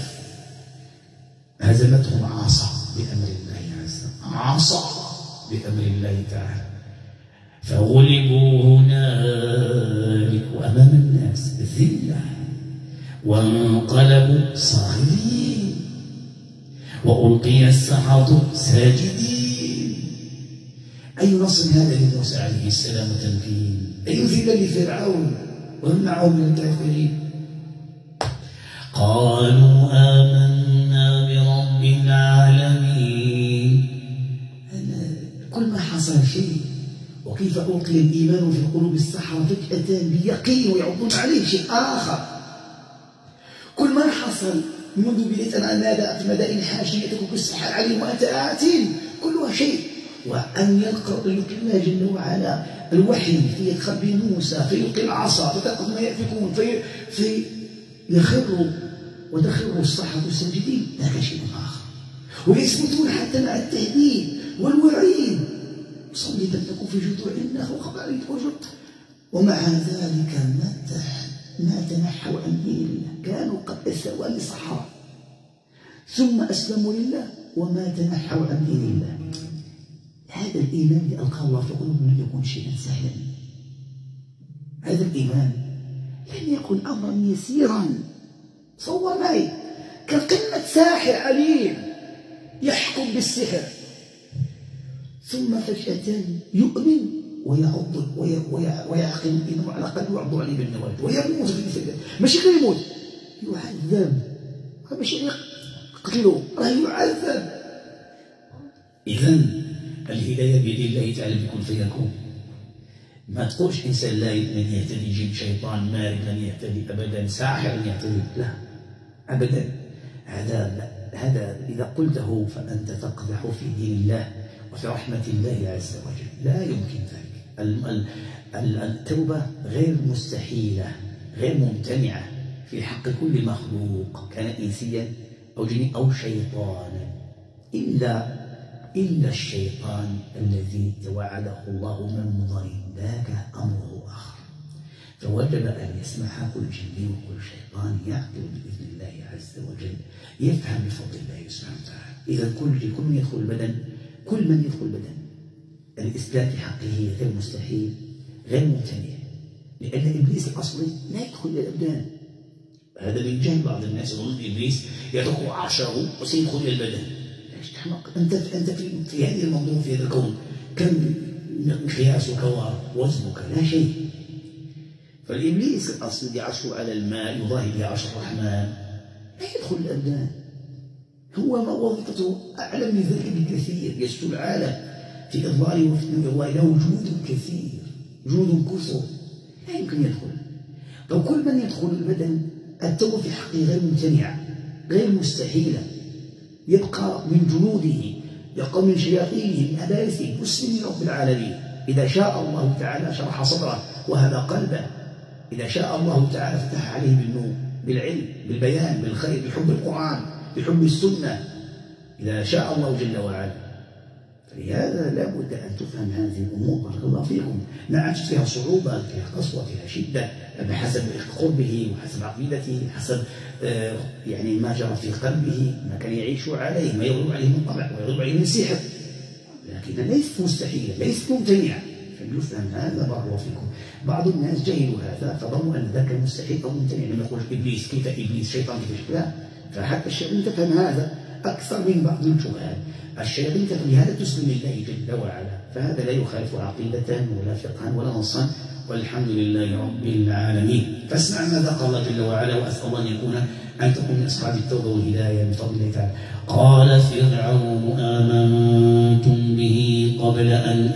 Speaker 1: هزمتهم عصا بأمر الله عز وجل، عصا بأمر الله تعالى، فغلبوا هنالك أمام الناس ذلة وانقلبوا صاغرين وألقي السحرة ساجدين. أي نصر هذا لموسى عليه السلام وتمكين، أي ذلة لفرعون وهم معه من الكافرين. قالوا آمنا برب العالمين. كل ما حصل شيء وكيف ألقي الإيمان في قلوب السحرة فجأة بيقين ويعضون عليه شيء آخر. كل ما حصل منذ بداية أن نادى في مدائن حاشيتكم بالسحر عليهم وأنت آتين، كلها شيء. وأن يلقى الله جل وعلا الوحي في قلب موسى فيلقي العصا فتلقف ما يأفكون في في يخروا
Speaker 2: وتخر الصحة ساجدين، ذاك شيء آخر. ويثبتون حتى مع التهديد والوعيد، صلي تكن في جذوع النخل وخبائل وجد، ومع ذلك ما ما تنحوا عن دين الله. كانوا قبل ثواني صحراء ثم أسلموا لله وما تنحوا عن دين الله. هذا الإيمان اللي ألقاه الله في قلوبنا لم يكن شيئا سهلا. هذا الإيمان لم يكن أمرا يسيرا. تصور معي كقمة ساحر عليم يحكم بالسحر، ثم فجأة يؤمن ويعض ويعقل الإيمان على قلبه ويعض عليه بالنواجذ ويموت في مثل ذلك. ماشي غير يموت، يعذب، ماشي يقتلوا، راه يعذب.
Speaker 1: إذن الهداية بيد الله تعالى بكل فيكون. ما تقولش إنسان لا لن يهتدي، يجيب شيطان مارد لن يهتدي أبدا، ساحر لن يهتدي، لا أبدا. هذا هذا إذا قلته فأنت تقدح في دين الله وفي رحمة الله عز وجل، لا يمكن ذلك. التوبة غير مستحيلة، غير ممتنعة في حق كل مخلوق كان إنسيا أو جني أو شيطانا، إلا إلا الشيطان الذي توعده الله من مضر، ذاك أمره آخر. فوجب أن يسمح كل جن وكل شيطان يعقل بإذن الله عز وجل، يفهم بفضل الله سبحانه وتعالى. إذا كل كل من يدخل البدن، كل من يدخل البدن، الإسلام في حقه غير مستحيل، غير ممتنع، لأن إبليس الأصلي لا يدخل إلى الأبدان. هذا من جهل بعض الناس يظن إبليس يترك عرشه وسيدخل إلى البدن. أنت أنت في في هذه الموضوع، في هذا الكون، كم مقياسك ووزنك؟ لا شيء. فالإبليس الأصل عرشه على الماء يضاهي به عرش الرحمن، لا يدخل الأبدان. هو ما وظيفته أعلى من ذلك بكثير، يسجد العالم في إضلاله وفتنه الله، له جنود كثير، جنود كثر، لا يمكن يدخل. لو كل من يدخل البدن التوبة في حقه غير ممتنعة، غير مستحيلة. يبقى من جنوده، يبقى من شياطينه، من أبائسه، مسلم رب العالمين. إذا شاء الله تعالى شرح صدره وهذا قلبه، إذا شاء الله تعالى فتح عليه بالنور، بالعلم، بالبيان، بالخير، بحب القرآن، بحب السنة، إذا شاء الله جل وعلا. فلهذا لا بد أن تفهم هذه الأمور. بارك الله فيكم. نعم فيها صعوبة، فيها قسوة، فيها شدة، بحسب قربه وحسب عقيدته، حسب آه يعني ما جرى في قلبه، ما كان يعيش عليه، ما يغلب عليه من طبع ويغلب عليه من سحر، لكن ليست مستحيلة، ليست ممتنعة. فليفهم هذا. بارك الله فيكم. بعض الناس جهلوا هذا فظنوا أن ذاك مستحيل أو ممتنع. لما يقول إبليس، كيف إبليس؟ شيطان كيف؟ لا. فحتى الشيطان تفهم هذا أكثر من بعض الجهال. الشياطين تفهم، لهذا تسلم لله جل وعلا، فهذا لا يخالف عقيدة ولا فقها ولا نصا، والحمد لله رب العالمين. فاسمع ماذا قال الله جل وعلا، وأسأل الله أن يكون أن تكون من أصحاب التوبة والهداية بفضل الله تعالى. قال فرعون آمنتم به قبل أن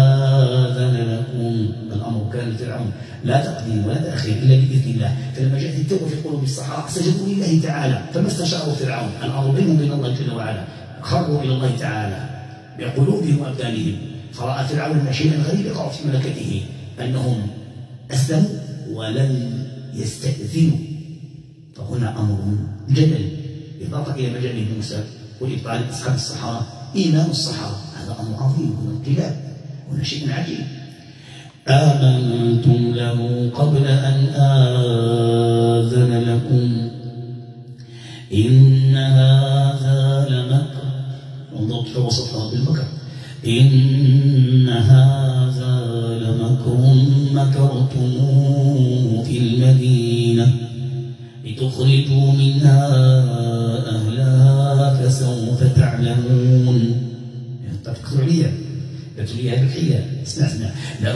Speaker 1: آذن لكم. الأمر كان لفرعون، لا تقديم ولا تأخير إلا بإذن الله. فلما جاءت التوبة في قلوب الصحراء سجدوا لله تعالى، فما استشاروا فرعون. الأمر بينهم وبين الله جل وعلا، خروا إلى الله تعالى بقلوبهم وأبدانهم. فرأى فرعون شيئا غريبا يقع في ملكته، أنهم أسلموا ولم يستأذنوا. فهنا أمر جدل، إضافة إلى مجال موسى وإبطال أصحاب الصحراء، إيمان الصحراء، هذا أمر عظيم، هنا انقلاب، هنا شيء عجيب. آمنتم له قبل أن آذن لكم إن هذا لمكر. انظر كيف وصفها بالمكر. إن هذا لمكر مكرتموه في المدينة لتخرجوا منها أهلها فسوف تعلمون. اتفقتوا عليا، لا تلي هذه الحيلة. اسمع اسمع.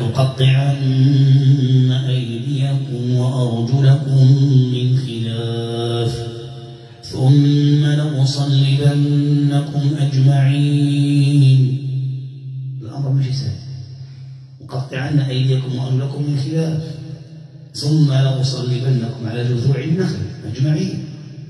Speaker 1: لأقطعن أيديكم وأرجلكم من خلاف ثم لأصلبنكم أجمعين.
Speaker 2: الأمر ماشي سهل. أقطعن أيديكم وأرجلكم من خلاف ثم لأصلبنكم على جذوع النخل أجمعين.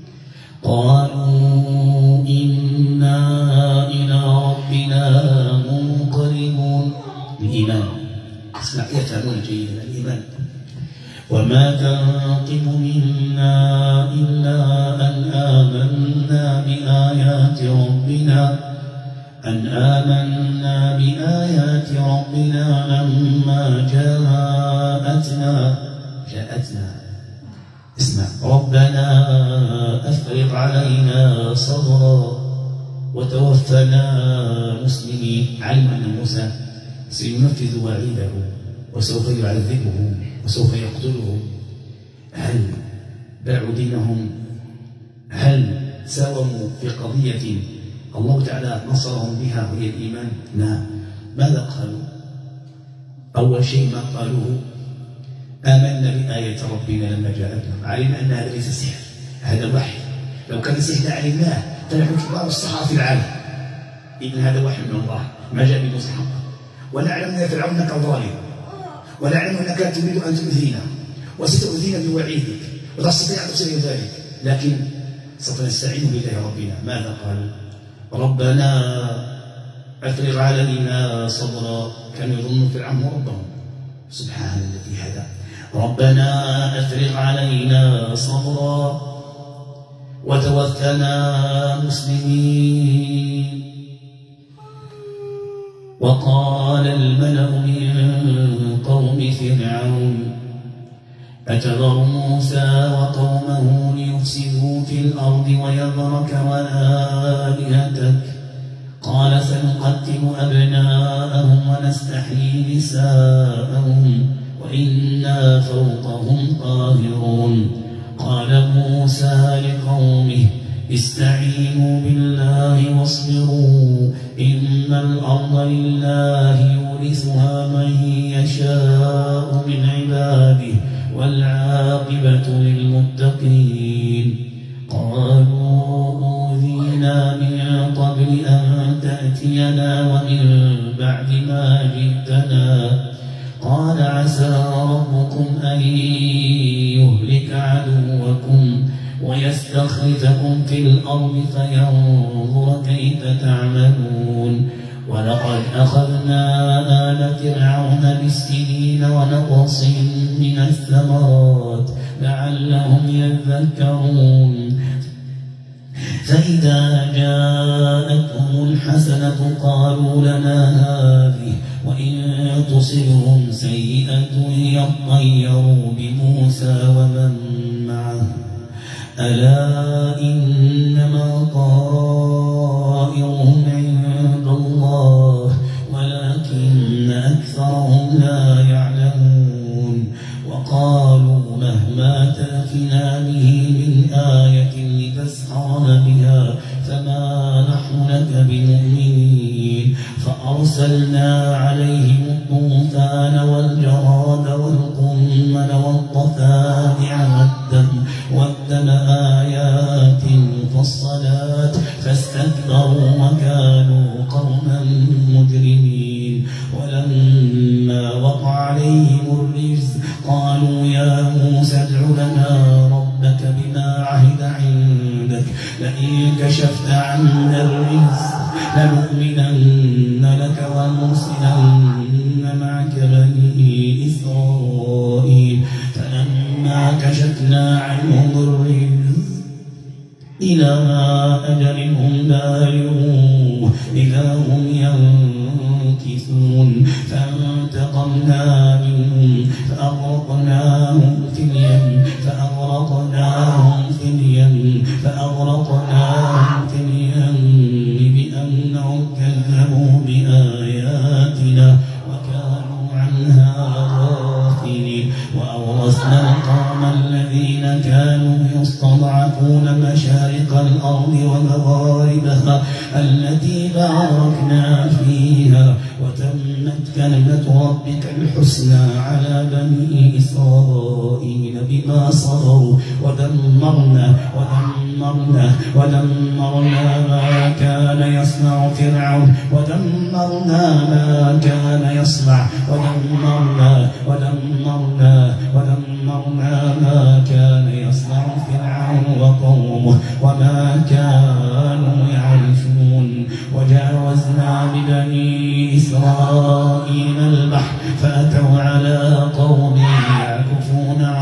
Speaker 1: قالوا إنا إلى ربنا منقلبون. الإيمان، اسمع يفهمون جيدا الإيمان. وما تنقم منا إلا أن آمنا بآيات ربنا أن آمنا بآيات ربنا لما جاءتنا جاءتنا اسمع ربنا أفرغ علينا صبرا وتوفنا مسلمين. علم أن موسى سينفذ وعيده وسوف يعذبهم وسوف يقتلهم. هل باعوا دينهم؟ هل ساوموا في قضية الله تعالى نصرهم بها وهي الإيمان؟ لا. ماذا قالوا؟ أول شيء ما قالوه آمنا بآية ربنا لما جاءتنا. علمنا أن هذا ليس سحر، هذا وحي. لو كان سحر علمناه فنحن كبار السحرة في العالم. إذن هذا وحي من الله ما جاء بموسى حقا. ونعلم أن فرعون أنك ظالم، ونعلم أنك تريد أن تؤذينا وستؤذينا بوعيدك وتستطيع أن تصل ذلك، لكن سوف نستعين بالله ربنا. ماذا قال؟ ربنا أفرغ علينا صبرا. كانوا يظنون فرعون ربهم. سبحان الذي هدى. ربنا أفرغ علينا صبرا وتوفنا مسلمين. وقال الملأ من قوم فرعون أتذر موسى وقومه ليفسدوا في الأرض ويذرك وآلهتك قال سنقتل أبناءهم ونستحيي نساءهم وإنا فوقهم قاهرون. قال موسى لقومه استعينوا بالله واصبروا إن الأرض لله يورثها من يشاء من عباده والعاقبة للمتقين. قالوا أوذينا من قبل أن تأتينا ومن بعد ما جئتنا قال عسى ربكم أن يهلك عدوكم ويستخلفكم في الأرض فينظر كيف تعملون. ولقد أخذنا آل فرعون بالسنين ونقص من الثمرات لعلهم يذكرون. فإذا جاءتهم الحسنة قالوا لنا هذه وإن تصبهم سيئة يطيروا بموسى ومن معه ألا إنما طائرهم عند الله ولكن أكثرهم لا يعلمون. وقالوا مهما تأتنا به من آية لتسحرنا بها فما نحن لك بمؤمنين. فأرسلنا عليهم الطوفان والجراد والقمل والضفادع والدم والدم آيات مفصلات فاستكبروا وكانوا قوما مجرمين. ولما وقع عليهم الرجز قالوا يا موسى ادع لنا ربك بما عهد عندك لئن كشفت عنا الرجز لنؤمنن لك ولنرسلن معك بني إسرائيل. فلما كشفنا عنهم الرجز إلى أجل هم بالغوه إذا هم ينكثون. فانتقمنا منهم فأغرقناهم في اليم فأغرقناهم في اليم فأغرقناهم في اليم بأنهم كذبوا بآياتنا وكانوا عنها غافلين. وأورثنا القوم الذين كانوا يستضعفون مشارق الأرض ومغاربها التي باركنا فيها وتمت كلمة ربك الحسنى على بني إسرائيل بما صبروا ودمرنا ودمرنا ودمرنا ما كان يصنع فرعون ودمرنا ما كان يصنع ودمرنا ودمرنا ودمرنا ما كان يصنع فرعون وقومه وما كانوا يعرشون. وجاوزنا ببني إسرائيل البحر فأتوا على قوم يعكفون على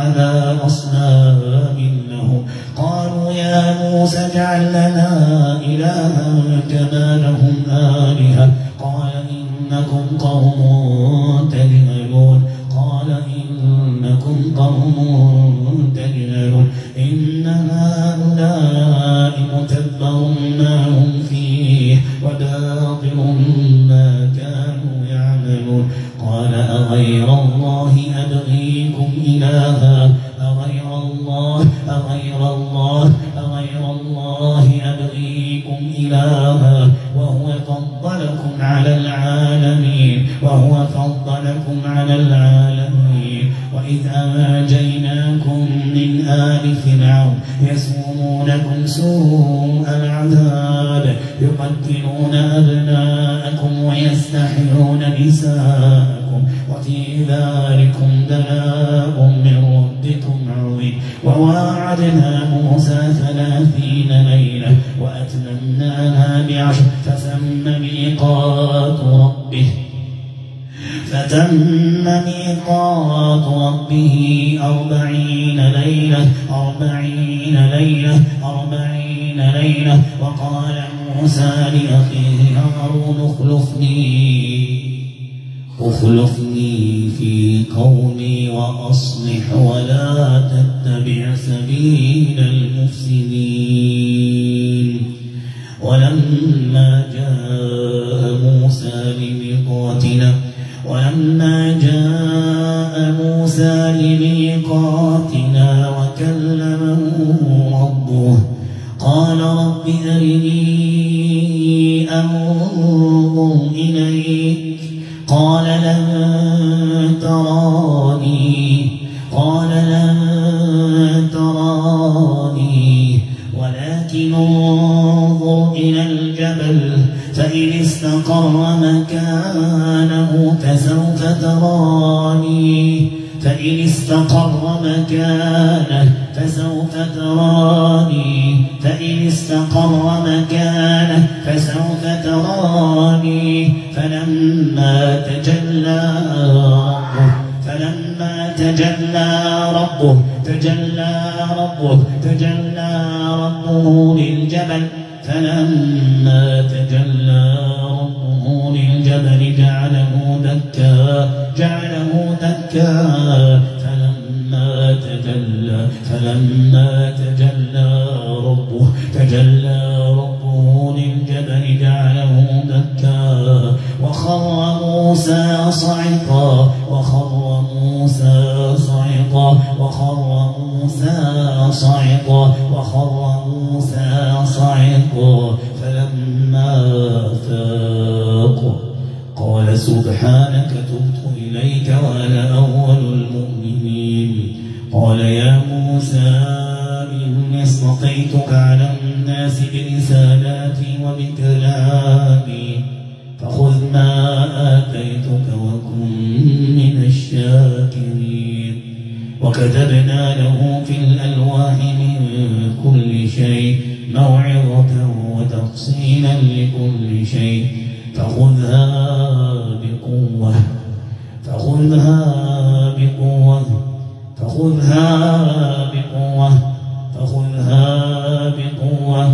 Speaker 1: أصنام لهم قالوا يا موسى اجعل لنا إلها كما لهم آلهة قال إنكم قوم تجهلون قال إنكم قوم تجهلون إن هؤلاء متبر ما هم فيه وباطل ما كانوا يعملون قال أغير الله أبغيكم إلها أغير الله أغير الله أغير الله أبغيكم إلها وهو فضلكم على العالمين وهو فضلكم على العالمين وإذ أنجيناكم من آل فرعون يسومونكم سوء العذاب يقتلون أبناءكم ويستحيون نساءكم وفي ذلكم بلاء من ربكم عظيم وواعدنا موسى ثلاثين ليلة وأتممناها بعشر فتم ميقات ربه فتم ميقات ربه أربعين ليلة أربعين ليلة أربعين ليلة وقال موسى لأخيه هارون اخلفني اخلفني في قومي وأصلح ولا تتبع سبيل المفسدين ولما جاء موسى لميقاتنا ولما جاء موسى لميقاتنا وكلمه ربه قال رب أرني أنظر إليك قال لن تراني قال لن تراني ولكن انظر إلى الجبل فإن استقر مكانه فسوف تراني فإن استقر مكانه فسوف تراني فإن استقر مكانه فسوف تراني فلما تجلى ربه فلما تجلى ربه تجلى ربه تجلى ربه للجبل فلما تجلى ربه للجبل جعله دكا جعله دكا فلما تجلى فلما تجلى ربه تجلى ربه للجبل جعله دكا وخر موسى صعقا وخر موسى صعقا وخر موسى صعقا وخر موسى صعقا فلما فاق قال سبحانك تبت إليك وأنا أول المؤمنين قال يا موسى إني اصطفيتك على الناس برسالاتي وبكلامي فخذ ما آتيتك وكن من الشاكرين وكتبنا له في الألواح من كل شيء موعظة وتفصيلا لكل شيء فخذها بقوة فخذها بقوة فخذها بقوة فخذها بقوة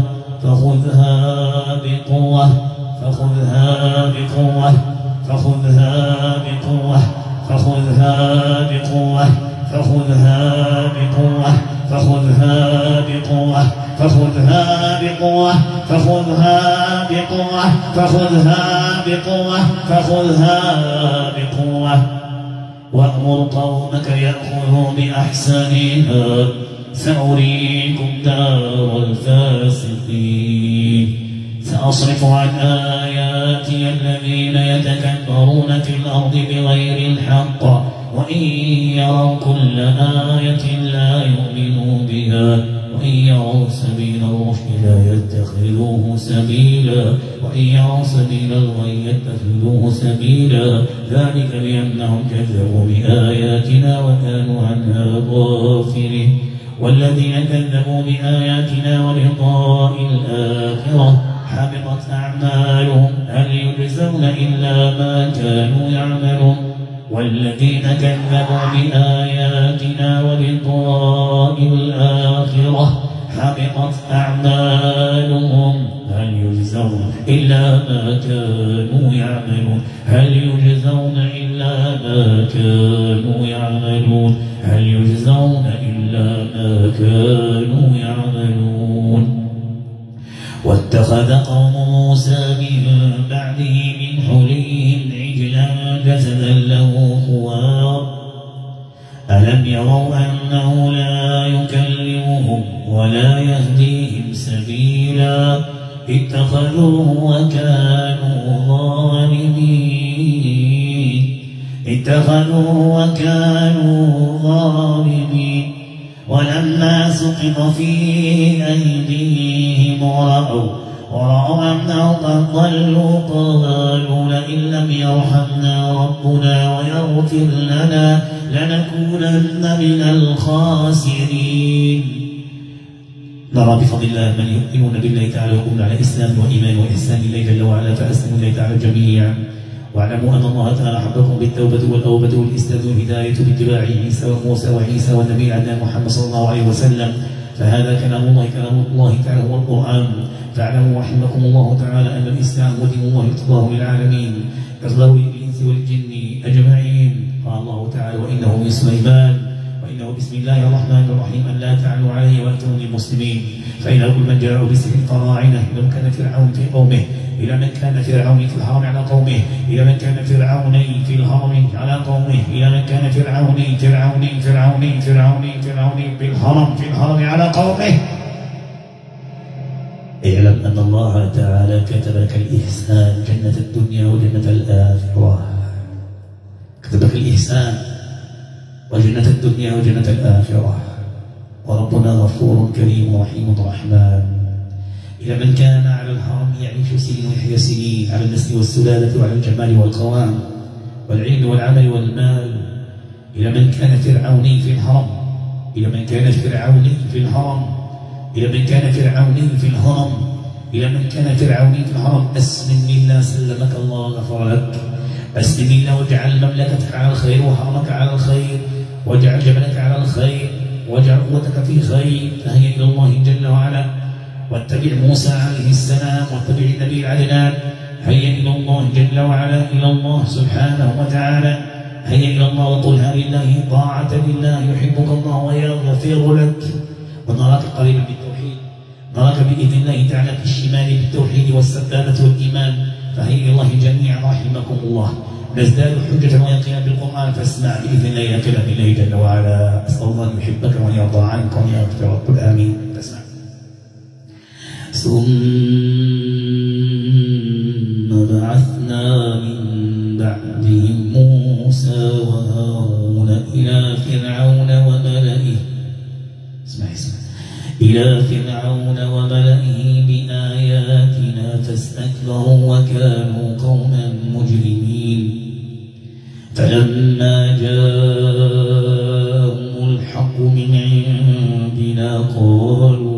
Speaker 1: فخذها بقوة فخذها بقوة فخذها بقوة فخذها بقوة فخذها بقوة فخذها بقوة فخذها بقوة فخذها بقوة فخذها بقوة فخذها بقوة وأمر قومك يأخذوا بأحسنها سأريكم دار الفاسقين سأصرف عن آياتي الذين يتكبرون في الأرض بغير الحق وإن يروا كل آية لا يؤمنوا بها وإن يروا سبيل الرشد لا يتخذوه سبيلا وإن يروا سبيل الغي يتخذوه سبيلا ذلك بأنهم كذبوا بآياتنا وكانوا عنها غافلين والذين كذبوا بآياتنا ولقاء الآخرة حبطت أعمالهم هل يجزون إلا ما كانوا يعملون والذين كذبوا بآياتنا ولقاء الآخرة حبطت أعمالهم هل يجزون إلا ما كانوا يعملون هل يجزون إلا ما كانوا يعملون هل يجزون إلا ما كانوا يعملون. واتخذ قوم موسى من بعده من حليهم عجلا جسدا له خوار ألم يروا أنه لا يكلمهم ولا يهديهم سبيلا اتخذوه وكانوا ظالمين اتخذوه وكانوا ظالمين. ولما سقط في أيديهم ورأوا ورأوا أنه قد ضلوا قالوا لئن لم يرحمنا ربنا ويغفر لنا لنكونن من الخاسرين. نرى بفضل الله من يؤمنون بالله تعالى ويقومون على إسلام وإيمان وإحسان الله جل وعلا فأسلموا الله تعالى جميعا. واعلموا أن الله تعالى حبكم بالتوبة والأوبة والإسلام والهداية باتباع عيسى وموسى وعيسى والنبي العدنان محمد صلى الله عليه وسلم. فهذا كلام الله كلام الله تعالى هو القرآن. فاعلموا رحمكم الله تعالى أن الإسلام ودين الله ارتضاه للعالمين إرضاه للإنس والجن أجمعين. قال الله تعالى وإنه من سليمان وإنه بسم الله الرحمن الرحيم أن لا تعلوا علي وأتوني مسلمين. فإن كل من جاء بسحر فراعنه إلى من كان فرعون في قومه إلى من كان فرعون في الحرم على قومه إلى من كان فرعون في الهرم على قومه إلى من كان فرعون فرعون فرعون فرعون فرعون في الهرم في الهرم على قومه. اعلم أن الله تعالى كتب لك الإحسان جنة الدنيا وجنة الآخرة. كتب لك الإحسان وجنة الدنيا وجنة الآخرة. وربنا غفور كريم رحيم رحمن. إلى من كان على الهرم يعيش سنين ويحيا سنين على النسل والسلالة وعلى الجمال والقوام والعلم والعمل والمال. إلى من كان فرعوني في الهرم إلى من كان فرعوني في الهرم إلى من كان فرعوني في الهرم إلى من كان فرعوني في الهرم. أسلم لله سلمك الله غفر لك. أسلم لله واجعل مملكتك على الخير وهرمك على الخير واجعل جبلك على الخير واجعل قوتك في خير. فهيا إلى الله جل وعلا واتبع موسى عليه السلام واتبع النبي العدنان. هيا إلى الله جل وعلا إلى الله سبحانه وتعالى. هيا إلى الله وقلها لله طاعة لله يحبك الله ويغفر لك. ونراك قريبا بالتوحيد نراك بإذن الله تعالى في الشمال بالتوحيد والسلامة والإيمان. فهيا إلى الله جميعا رحمكم الله. نزداد حجة ويقينا بالقرآن فاسمع بإذن الله إلى كلام الله جل وعلا. أسأل الله أن يحبك وأن يرضى عنك وأن يغفر لك. قل آمين. فاسمع. ثم بعثنا من بعدهم موسى وهارون إلى فرعون وملئه اسمع اسمع إلى فرعون وملئه بآياتنا فاستكبروا وكانوا قوما مجرمين. فلما جاءهم الحق من عندنا قالوا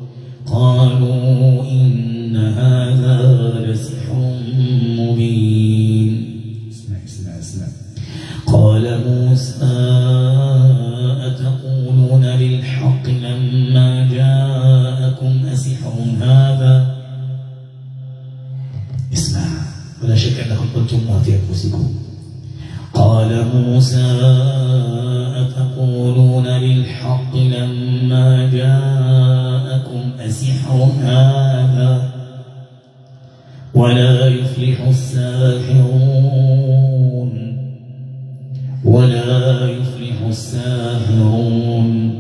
Speaker 1: قالوا إن هذا لسحر مبين. اسمع اسمع اسمع قال موسى أتقولون للحق لما جاءكم أسحر هذا. اسمع ولا شك أنكم قلتم ما في أنفسكم. قال موسى أتقولون للحق لما جاءكم أسحر هذا ولا يفلح الساحرون ولا يفلح الساحرون.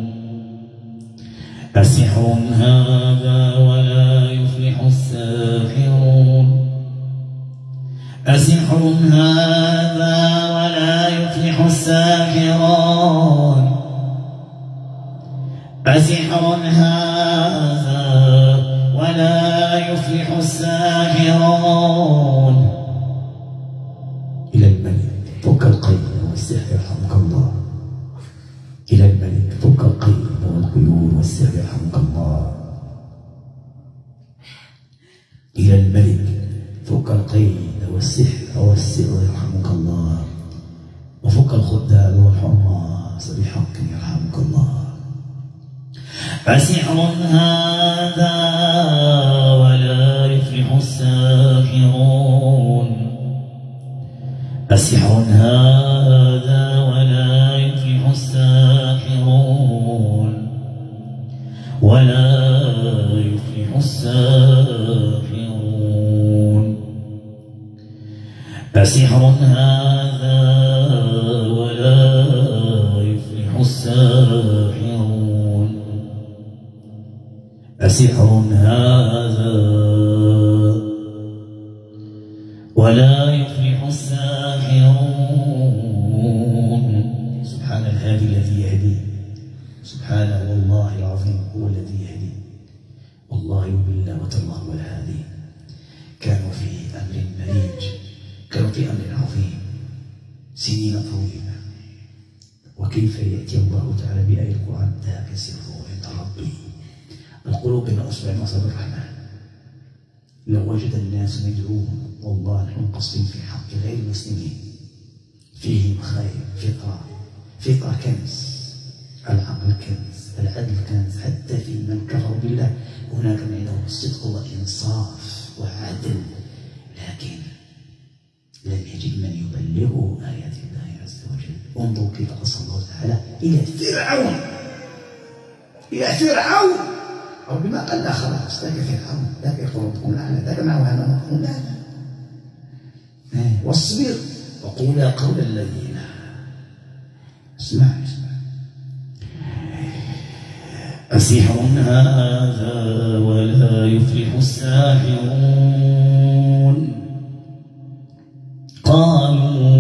Speaker 1: أسحر هذا ولا يفلح الساحرون. أسحر هذا ولا يفلح الساحرون. أسحر هذا ولا يفلح الساحرون. إلى الملك فك القيد والسحر يرحمك الله. إلى الملك فك القيد والقيود والسحر يرحمك الله. إلى الملك فك القيد والسحر والسحر يرحمك الله. أسحر هذا ولا يفلح الساحرون أسحر هذا ولا يفلح الساحرون ولا يفلح الساحرون أسحر هذا ولا يفلح الساحرون أسحر هذا ولا يفلح الساحرون. سبحان الهادي الذي يهدي، سبحانه والله العظيم هو الذي يهدي، والله بالله وتالله هو الهادي. كانوا في أمر مريج، كانوا في أمر عظيم سنين طويلة، وكيف يأتي الله تعالى بآية القرآن ذاك سره عند ربي. القلوب بين أصبع نصب الرحمن. لو وجد الناس يدعوهم والله نحن قصدين في حق غير المسلمين فيهم خير، فطرة فطرة كنز، العقل كنز، العدل كنز، حتى في من كفر بالله هناك من عنده الصدق والإنصاف وعدل، لكن لم يجد من يبلغه آيات الله عز وجل. انظروا كيف قص الله تعالى إلى فرعون، إلى فرعون. ربما قال لا خلاص ذاك فرعون، ذاك يقولون لعنة، ذاك معه هامان يقولون لعنة، واصبر وقولا قولا لينا. اسمع اسمع. أسحر هذا ولا يفلح الساحرون. قالوا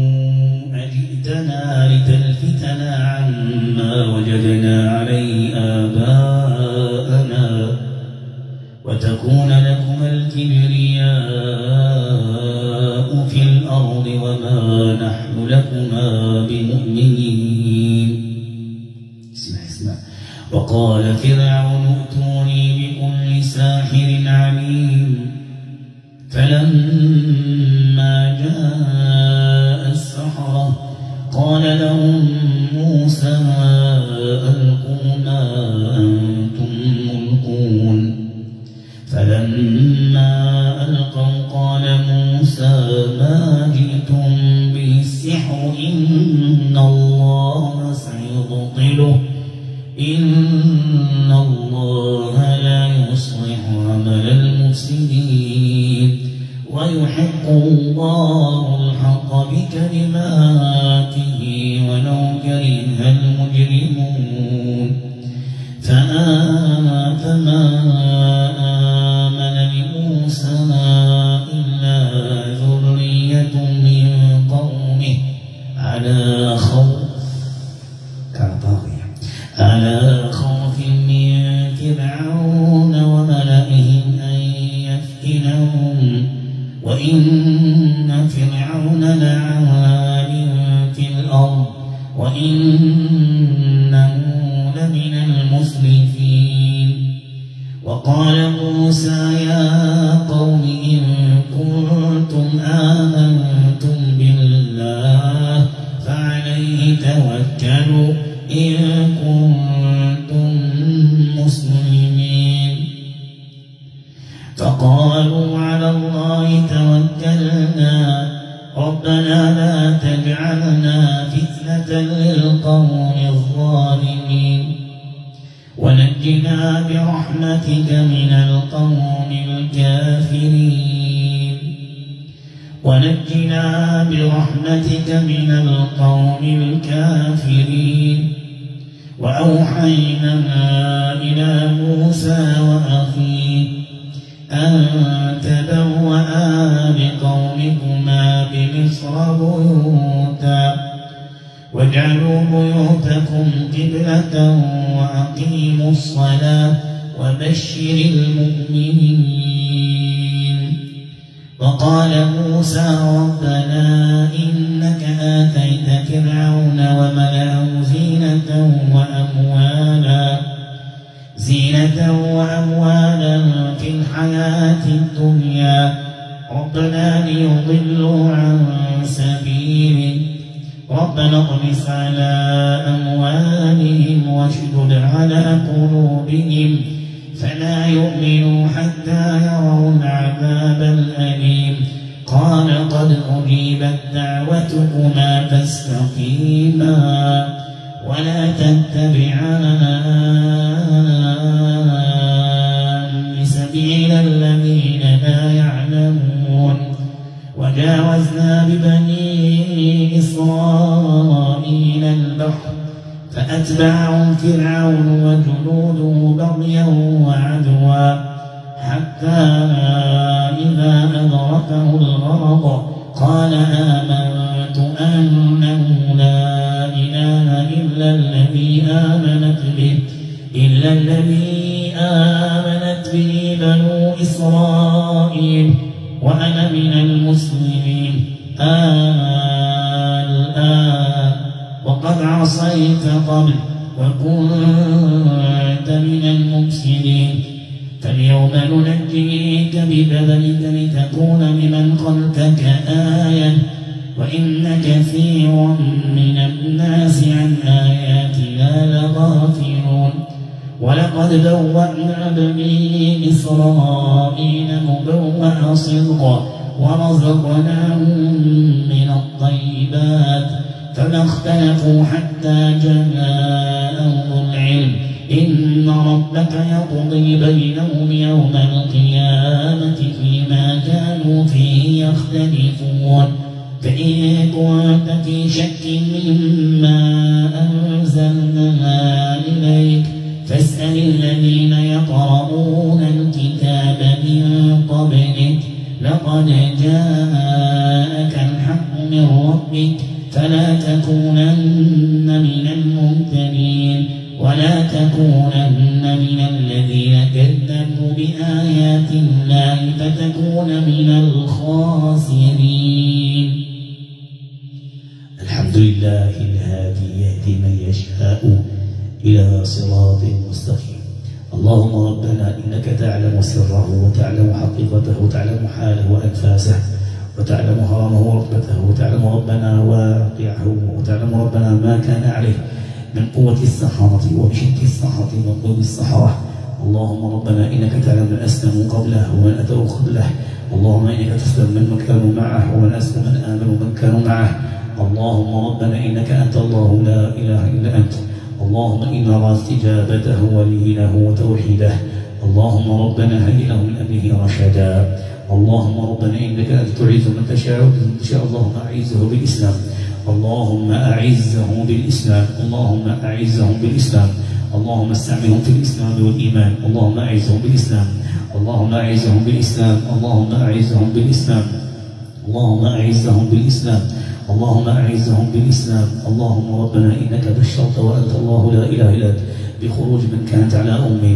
Speaker 1: أجئتنا لتلفتنا عما وجدنا عليه آباءنا وتكون لكما الكبرياء في الأرض وما نحن لكما بمؤمنين. اسمع اسمع. وقال فرعون ائتوني بكل ساحر عليم. فلما جاء السحرة قال لهم موسى ألقوا ما أنتم ملقون. فلما ألقوا قال موسى ما جئتم به السحر إن الله سيبطله إن الله لا يصلح عمل المفسدين ويحق الله الحق بكلماته ولو كره المجرمون. فما آمن لموسى إلا ذرية من قومه على خوف على خوف من فرعون وملئهم أن يفتنهم وإن فرعون لعال في الأرض وإنه لمن المسرفين. وقال موسى يا قوم إن كنتم آمنتم بالله فعليه توكلوا إن كنتم مسلمين. فقالوا على الله توكلنا ربنا لا تجعلنا فتنة للقوم الظالمين ونجنا برحمتك من القوم الكافرين ونجنا برحمتك من القوم الكافرين. وأوحينا إلى موسى وأخيه أن تبوأ بقومكما بمصر بيوتا واجعلوا بيوتكم قبلة وأقيموا الصلاة وبشر المؤمنين. وقال موسى ربنا إنك آتيت فرعون وملأه زينة وأموالا زينة وأموالا في الحياة الدنيا ربنا ليضلوا عن سبيلك
Speaker 3: ربنا اطمس على أموالهم واشدد على قلوبهم فلا يؤمنوا حتى يروا العذاب الأليم قال قد أجيبت دعوتكما فاستقيما ولا تتبعان سبيل الذين لا يعلمون وجاوزنا ببني إسرائيل البحر فأتبعهم فرعون وجنوده بغيا وعدوا حتى إذا أدركه الغرق قال آمنت أنه لا إله إلا الذي آمنت به إلا الذي آمنت به بنو إسرائيل وأنا من المسلمين الآن وقد عصيت قبل وكنت من المفسدين فاليوم ننجيك ببدنك لتكون لمن خلفك آية وإن كثيرا من الناس عن آياتنا لغافلون ولقد بوأنا بني إسرائيل مبوأ صدق ورزقناهم من الطيبات فما اختلفوا حتى جاءهم العلم إن ربك يقضي بينهم يوم القيامة فيما كانوا فيه يختلفون فإن كنت في شك مما أنزلنا إليك فاسأل الذين يقرؤون الكتاب من قبلك لقد جاءك الحق من ربك فلا تكونن من الممتنين ولا تكونن من الذين كذبوا بآيات الله فتكون من الخاسرين.
Speaker 1: الحمد لله الهادي يهدي من يشاء إلى صراط مستقيم. اللهم ربنا إنك تعلم سره وتعلم حقيقته وتعلم حاله وأنفاسه وتعلم هرمه ورتبته وتعلم ربنا واقعه وتعلم ربنا ما كان عليه من قوة السحرة وبشدة السحرة وطول السحرة. اللهم ربنا إنك تعلم من أسلموا قبله ومن أتوا قبله. اللهم إنك تسلم من كانوا معه ومن أسلم من آمنوا من كانوا معه. اللهم ربنا إنك أنت الله لا إله إلا أنت. اللهم إن نرى استجابته ولينه وتوحيده. اللهم ربنا هيئ له من أمره رشدا. اللهم ربنا إنك أنت تعز من تشاء ومن تشاء. اللهم أعزه بالإسلام. اللهم أعزه بالإسلام. اللهم أعزهم بالإسلام. اللهم استعملهم في الإسلام والإيمان. اللهم أعزهم بالإسلام. اللهم أعزهم بالإسلام. اللهم أعزهم بالإسلام. اللهم أعزهم بالإسلام. اللهم أعزهم بالإسلام. اللهم ربنا إنك بشرت وأنت الله لا إله إلا أنت بخروج من كانت على أمي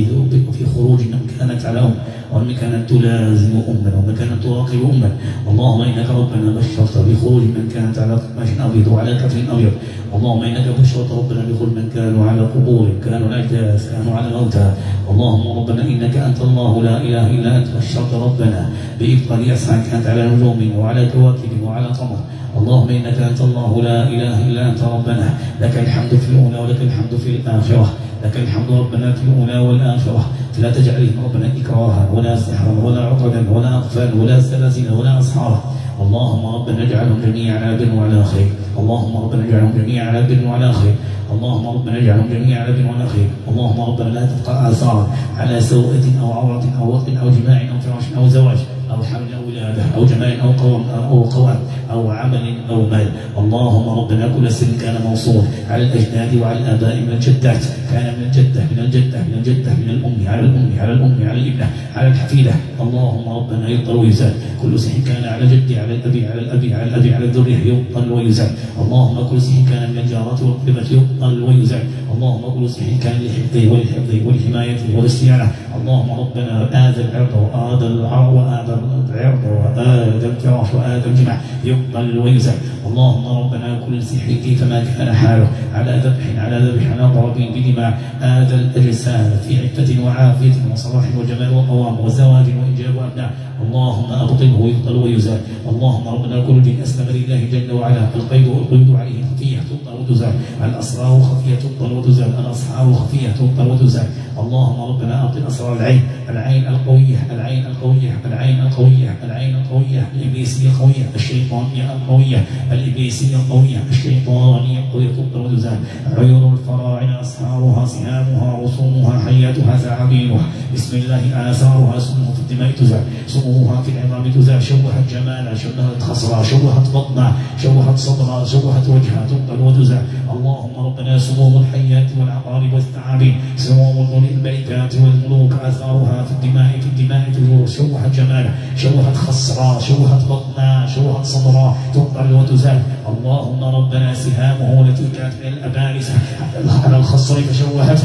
Speaker 1: وفي خروج من كانت على أم ومن كانت تلازم أما ومن كانت تراقب أما. اللهم إنك ربنا بشرت بخروج من كانت على قماش أبيض وعلى كف أبيض. اللهم إنك بشرت ربنا بخروج من كانوا على قبور كانوا الأجداث كانوا على موتى. اللهم ربنا إنك أنت الله لا إله إلا أنت بشرت ربنا بإبطال أسعى كانت على نجوم وعلى كواكب وعلى قمر. اللهم إنك أنت الله لا إله إلا أنت ربنا لك الحمد في الأولى ولك الحمد في الآخرة. لك الحمد ربنا في الأولى والآخرة. فلا تجعلهم ربنا إكراها ولا سحرا ولا عقدا ولا أقفال ولا سلاسل ولا أسحارا. اللهم ربنا اجعلهم جميعا على بر وعلى خير. اللهم ربنا اجعلهم جميعا على بر وعلى خير. اللهم ربنا اجعلهم جميعا على بر وعلى خير. اللهم ربنا لا تبقى آثارا على سوءة أو عورة أو وطن أو جماع أو فراش أو زواج أو حمل أو ولادة أو جمال أو قوم أو قوام أو عمل أو مال. اللهم ربنا كل سر كان موصول على الأجداد وعلى الآباء من الجدات كان من الجدة من الجدة من الجدة من الأم على الأم على الأم على الابنة على الحفيدة. اللهم ربنا يبطل ويزال كل سحر كان على جدي على الأبي على الأبي على الأبي على الذرية يبطل ويزال. اللهم كل سحر كان من الجارات والقربة يبطل ويزال. اللهم كل سحر كان لحفظه ولحفظه ولحمايته ولصيانة. اللهم ربنا آذى العرض وآذى العرض وآذى العرض وآذى الفراش وآذى الجماع يقبل ويزال. اللهم ربنا كل سحر كيفما كان حاله على ذبح على ذبح على ضرب بدماء آذى الأجساد في عفة وعافية وصلاح وجمال وقوام وزواج وإنجاب وأبناء. اللهم أبطله ويبطل ويزال. اللهم ربنا كل دين أسلم لله جل وعلا. القيد والقيود عليه خفية تبطل وتزال. الأسرار خفية تبطل وتزال. الأسحار خفية تبطل وتزال. اللهم ربنا أبطل أسرار العين، العين القوية، العين القوية، العين القوية، العين القوية، الإبليسية القوية، الشيطانية القوية، الإبليسية القوية، الشيطانية القوية تبطل وتزال. عيون الفراعنة أسحارها سهامها رسومها حياتها ثعابينها. بسم الله آثارها سموها في الدماء تزال. سموها في العظام تزال. شوهت جمالا، شوهت خصرا، شوهت بطنا، شوهت صدرا، شوهت وجهها تبطل وتزال. اللهم ربنا سموم الحيات والعقارب والثعابين، سموم الملكات والملوك آثارها في الدماء في الدماء تزول. شوهت جمالا، شوهت خصرا، شوهت بطنا، شوهت صدرا تبطل وتزال. اللهم ربنا سهامه التي كانت من الأبارسة على الخصر فشوهت،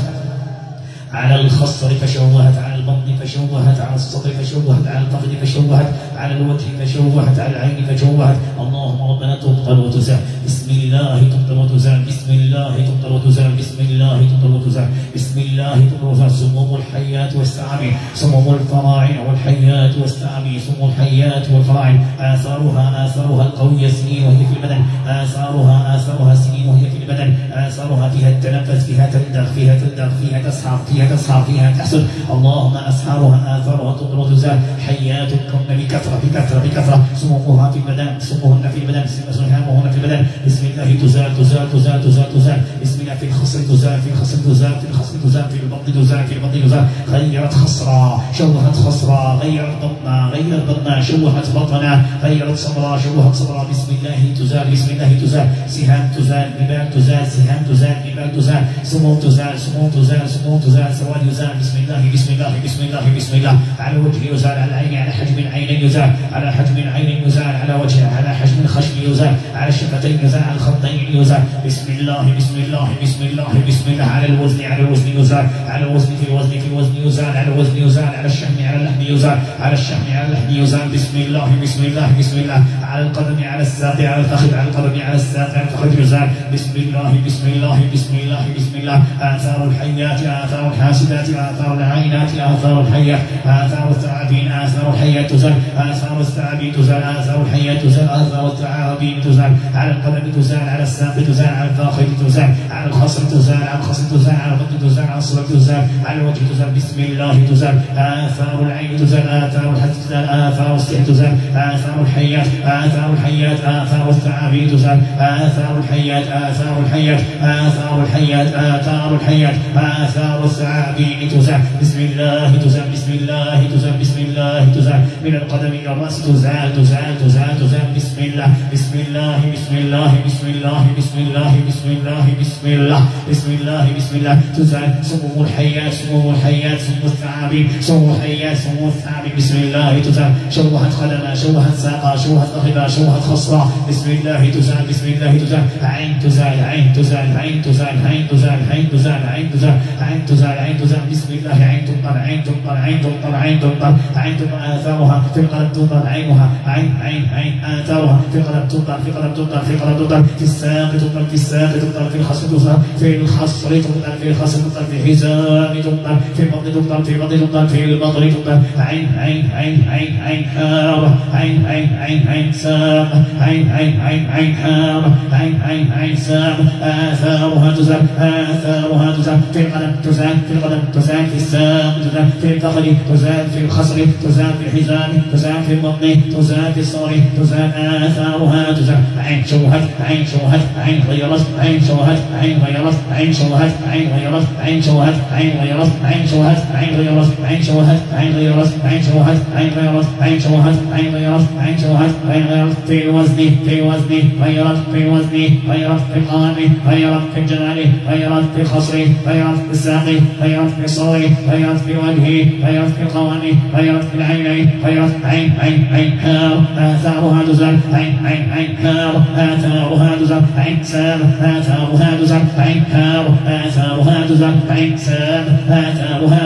Speaker 1: على الخصر فشوهت، على البطن فشوهت، على الصدر فشوهت، على الفخذ فشوهت، على الوجه فشوهت، على العين فشوهت. اللهم ربنا تبطل وتزال. بسم الله تبطل وتزال. بسم الله تبطل وتزال. بسم الله تبطل وتزال. بسم الله تبطل وتزال. سموم الحيات والثعابين، سموم الفراعنة والحيات والثعابين، سموم الحيات والفراعنة آثارها آثارها القوية سنين وهي في البدن. آثارها آثارها سنين وهي في البدن. آثارها فيها التنفس، فيها تندغ، فيها تندغ، فيها تسحر، فيها تسحر، فيها تحسن. اللهم أسحارها آثارها تبطل وتزال. حياتكن بكثرة بكثرة بكثرة. سمومها في البدن، سموهن في البدن، سهامهن في البدن. بسم الله تزال تزال تزال تزال تزال. بسم الله في الخصر تزال، في الخصر تزال، في الخصر تزال، في البطن تزال، في البطن تزال. غيرت خصرا، شوهت خصرا، غيرت بطنا، غيرت بطنا، شوهت بطنا، غيرت صدرا، شوهت صدرا. بسم الله تزال، بسم الله تزال. سهام تزال، نبال تزال، سهام تزال، نبال تزال. سموم تزال، سموم تزال، سموم تزال، سواد يزال. بسم الله بسم الله بسم الله بسم الله. على الوجه يزال، على العين، على حجم العين يزال، على حجم العين يزال، على وجه، على حجم الخشم يزال، على الشفتين يزال، على الخطين يزال. بسم الله بسم الله بسم الله بسم الله. على الوزن، على الوزن يزال، على الوزن في الوزن في الوزن يزال، على الوزن يزال، على الشحم، على اللحم يزال، على الشحم، على اللحم يزال. بسم الله بسم الله بسم الله. على القدم، على الساق، على الفخذ، على القدم، على الساق، على الفخذ يزال. بسم الله بسم الله بسم الله بسم الله. آثار الحيات، آثار الحاسدات، آثار العينات، آثار الحيات، آثار الثعابين، آثار الحيات تزال، آثار الثعابين تزال، آثار الحيات تزال، آثار الثعابين تزال. على القدم تزال، على الساق تزال، على الفخذ تزال، على الخصر تزال، على الخصر تزال، على البطن تزال، على الصدر تزال، على الوجه تزال. بسم الله تزال. آثار العين تزال، آثار الحسد تزال، آثار السحر تزال، آثار الحيات، آثار الحيات، آثار الثعابين تزال، آثار الحيات، آثار الحيات، آثار الحيات، آثار الحيات، آثار الثعابين تزال. بسم الله تزال، بسم الله تزال، بسم الله تزال. من القدم إلى الرأس تزال تزال تزال تزال. بسم الله بسم الله بسم الله بسم الله بسم الله بسم الله بسم الله بسم الله بسم الله تزال. سموم الحيات، سموم الحيات، سموم الثعابين، سموم الحيات، سموم الثعابين. بسم الله تزال. شوهت قدما، شوهت ساقا، شوهت أخذا، شوهت خصرا. بسم الله تزال، بسم الله تزال. عين تزال، عين تزال، عين تزال، عين تزال، عين تزال، عين تزال، عين تزال، عين تزال. بسم الله عين تمطر، عين تمطر، عين تمطر، عين تمطر، عين تمطر. آثارها في القلب تمطر، عينها عين عين عين. آثارها في القلب تمطر، في القلب تمطر، في القلب تمطر، في الساق تمطر، في الساق تمطر، في الخصر تمطر، في الخصر تمطر، في الخصر تمطر، في الحزام تمطر، في البطن تمطر، في البطن تمطر، في البطن تمطر. عين عين عين عين عين حارة، عين عين عين عين ساق، عين عين عين عين حارة، عين عين عين ساق. آثارها تزال، آثارها تزال. في القلب تزال، في القلب تزال، في الساق تزال، في الفخذ تزال، في الخصر تزال، في الحزام تزال، في البطن تزال، في الصدر تزال. آثارها تزال. عين شوهت، عين شوهت، عين غيرت، عين شوهت، عين غيرت، عين شوهت، عين غيرت، عين شوهت، عين غيرت، عين شوهت، عين غيرت، عين شوهت، عين غيرت، عين شوهت، عين غيرت، عين شوهت، عين غيرت، عين شوهت، عين غيرت. في الوزن، في الوزن غيرت، في الوزن غيرت، في القلم غيرت، في الجمال غيرت، في الخصر غيرت، في الساق غيرت، في الصدر غيرت، في الوجه غيرت، في القوام غيرت، في العينين غيرت. عين عين عين حار. آثارها تزال، عين عين عين حار. آثارها تزال. عين سام. آثارها تزال، عين حار. آثارها تزال، عين سام. آثارها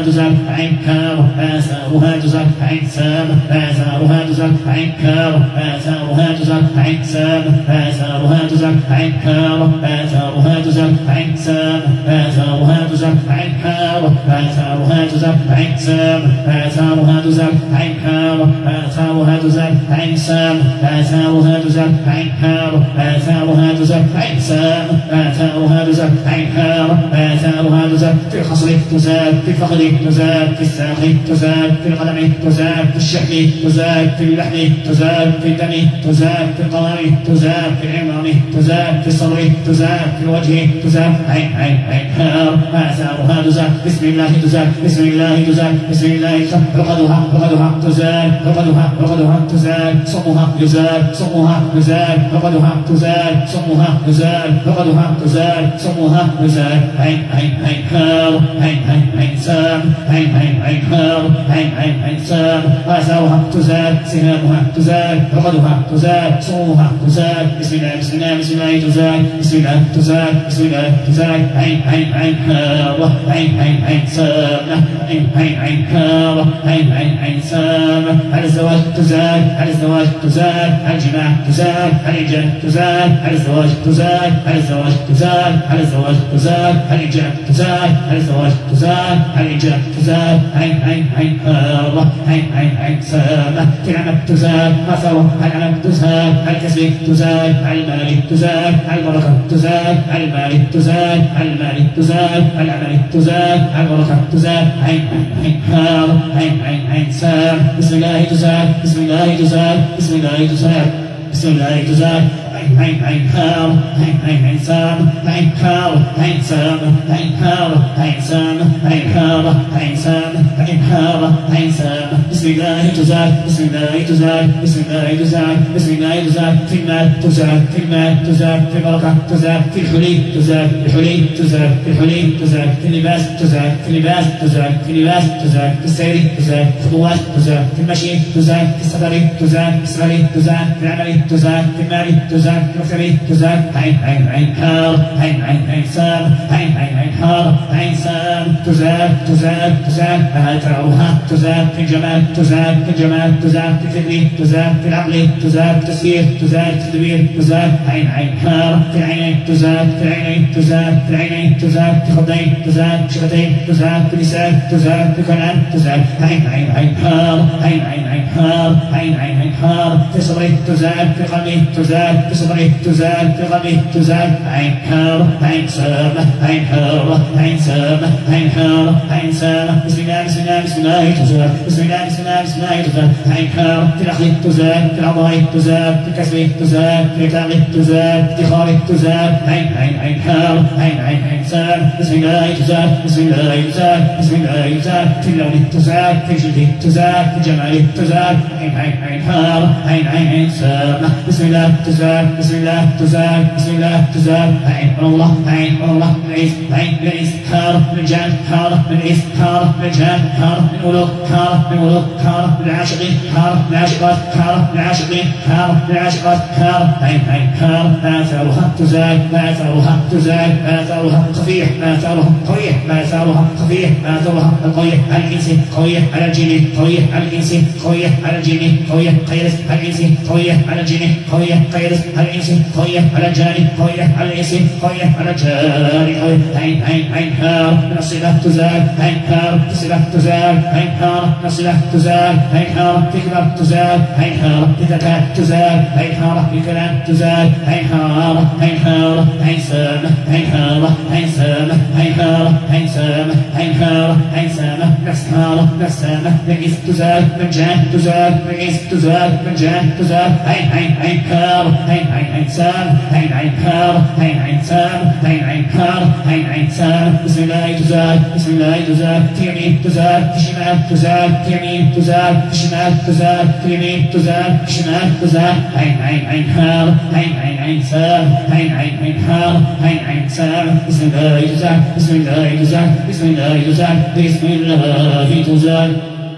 Speaker 3: تزال عين كاف آثارها تزال عين سام آثارها تزال عين كاف آثارها تزال عين سام آثارها تزال عين كاف آثارها تزال عين سام آثارها تزال عين كاف آثارها تزال عين سام آثارها تزال عين كاف آثارها تزال عين سام آثارها تزال عين كاف آثارها تزال عين سام آثارها تزال عين كاف آثارها تزال في الخصر تزال في الفخذ تزال في الساق تزال في القدم تزال في الشحم تزال في اللحم تزال في الدم تزال في القوام تزال في العظام تزال في الصدر تزال في الوجه تزال عين عين عين كاف آثارها تزال بسم الله تزال بسم الله تزال بسم الله تزال عقدها عقدها تزال عقدها عقدها تزال صمها يزال صمها يزال عقدها تزال صمها يزال عقدها تزال صمها يزال عين عين عين كاف عين عين عين سام عين عين عين كاف عين عين عين سام آثارها تزال سهامها تزال عقدها تزال صمها تزال بسم الله بسم الله بسم الله تزال بسم الله تزال بسم الله تزال عين عين عين كاف عين عين عين سام عين عين عين كاف عين عين عين سام على الزواج تزال على الزواج تزال على الجماع تزال على الإنجاب تزال على الزواج تزال على الزواج تزال على الزواج تزال على الإنجاب تزال على الزواج تزال على الإنجاب تزال عين عين عين كاف عين عين عين سام في العمل تزال آثاره على العمل تزال على الكسب تزال على المال تزال على البركة تزال على المال تزال على المال تزال على العمل تزال على البركة تزال عين عين عين كاف عين عين عين سام بسم الله تزال بسم الله تزال بسم الله تزال بسم الله تزال عين عين عين كاف عين عين عين سام عين كاف عين سام عين كاف عين سام عين كاف عين سام عين كاف عين سام بسم الله تزال بسم الله تزال بسم الله تزال بسم الله تزال في المال تزال في المال تزال في البركة تزال في الحلي تزال في الحلي تزال في الحلي تزال في اللباس تزال في اللباس تزال في اللباس تزال في السير تزال في الخطوات تزال في المشي تزال في السفر تزال في السفر تزال في العمل تزال في المال تزال في الكسب تزال عين عين عين كاف عين عين عين سام عين عين عين حار عين سام تزال تزال تزال آثارها تزال في الجمال تزال في الجمال تزال في الفكر تزال في العقل تزال في التسيير تزال في التدبير تزال عين عين حار في العينين تزال في العينين تزال في العينين تزال في الخدين تزال في الشفتين تزال في اللسان تزال في الكلام تزال عين عين عين حار عين عين عين حار عين عين عين حار في صدرك تزال في قلبك تزال في صدرك تزال في قلبك تزال عين حار عين سامة عين حار عين سامة عين حار عين سامة بسم الله بسم الله بسم الله تزال بسم الله بسم الله بسم الله تزال عين حار في العقل تزال في الأعضاء تزال في الكسب تزال في الكلام تزال في ادخارك تزال عين عين عين حار عين عين عين سام بسم الله تزال بسم الله تزال بسم الله تزال في اللون تزال في الجلد تزال في الجمال تزال عين عين عين حار عين عين عين سامة بسم الله تزال بسم الله تزال بسم الله تزال عين الله عين الله العز عين العز حار من جان حار من عز حار من جان حار من ولوك حار من ولوك حار من العاشقين حار من العاشقات حار من العاشقين حار من العاشقات حار عين عين حار آثارها تزال آثارها تزال آثارها خفيح آثارها قوية آثارها خفيح آثارها القوية على الإنس قوية على الجن قوية على الإنس قوية على الجن قوية قيرس على الإنس قوية على الجن قوية قيرس على الإنس قوية على الجان قوية على الإنس قوية على الجان قوية عين عين عين حار من الصلة تزال عين حار في الصلة تزال عين حار من الصلة تزال عين حار في كبر تزال عين حار في ذكاء تزال عين حار في كلام تزال عين حار عين حار عين سامة عين حار عين سامة عين حار عين سامة عين حار عين سامة نفس حار نفس سامة نجس تزال من جان تزال نجس تزال من جان تزال عين عين عين حار عين عين عين سام عين عين حار عين عين سام عين عين حار عين عين سام بسم الله تزال بسم الله تزال في يمين تزال في شمال تزال في يمين تزال في شمال تزال في يمين تزال في شمال تزال عين عين عين حار عين عين عين سام عين عين عين حار عين عين سام بسم الله تزال بسم الله تزال بسم الله تزال بسم الله تزال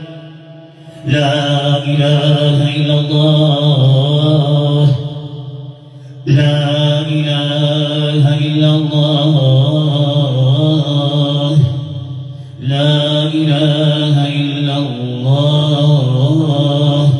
Speaker 3: لا إله إلا الله لا إله إلا الله لا إله إلا الله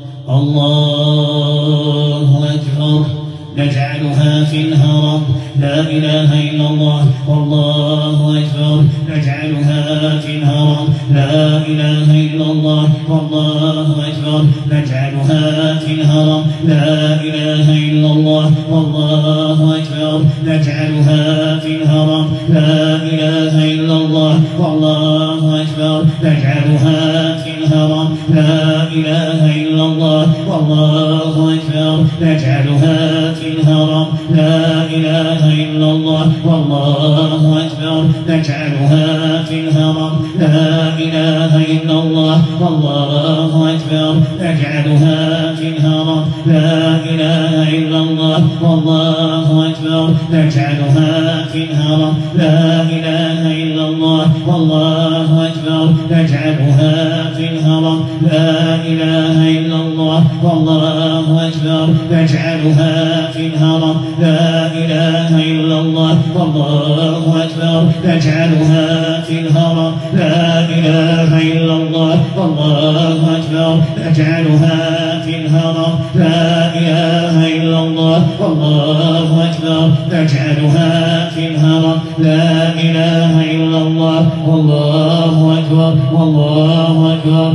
Speaker 3: الله أكبر نجعلها في الهرم لا إله إلا الله والله أكبر نجعلها في الهرم لا إله إلا الله والله أكبر نجعلها في الهرم لا إله إلا الله والله أكبر نجعلها في الهرم لا إله إلا الله والله أكبر نجعلها في الهرم لا إله إلا الله والله أكبر نجعلها في الهرم لا إله إلا الله والله أكبر نجعلها في الهرم لا إله إلا الله والله أكبر نجعلها في الهرم لا إله إلا الله والله أكبر نجعلها في الهرم لا إله إلا الله والله أكبر نجعلها في الهرم لا إله إلا الله والله أكبر نجعلها في الهرم لا إله إلا الله والله أكبر نجعلها في الهرم لا إله إلا الله والله أكبر نجعلها في الهرم لا إله إلا الله والله أكبر نجعلها في الهرم لا إله إلا الله والله أكبر والله أكبر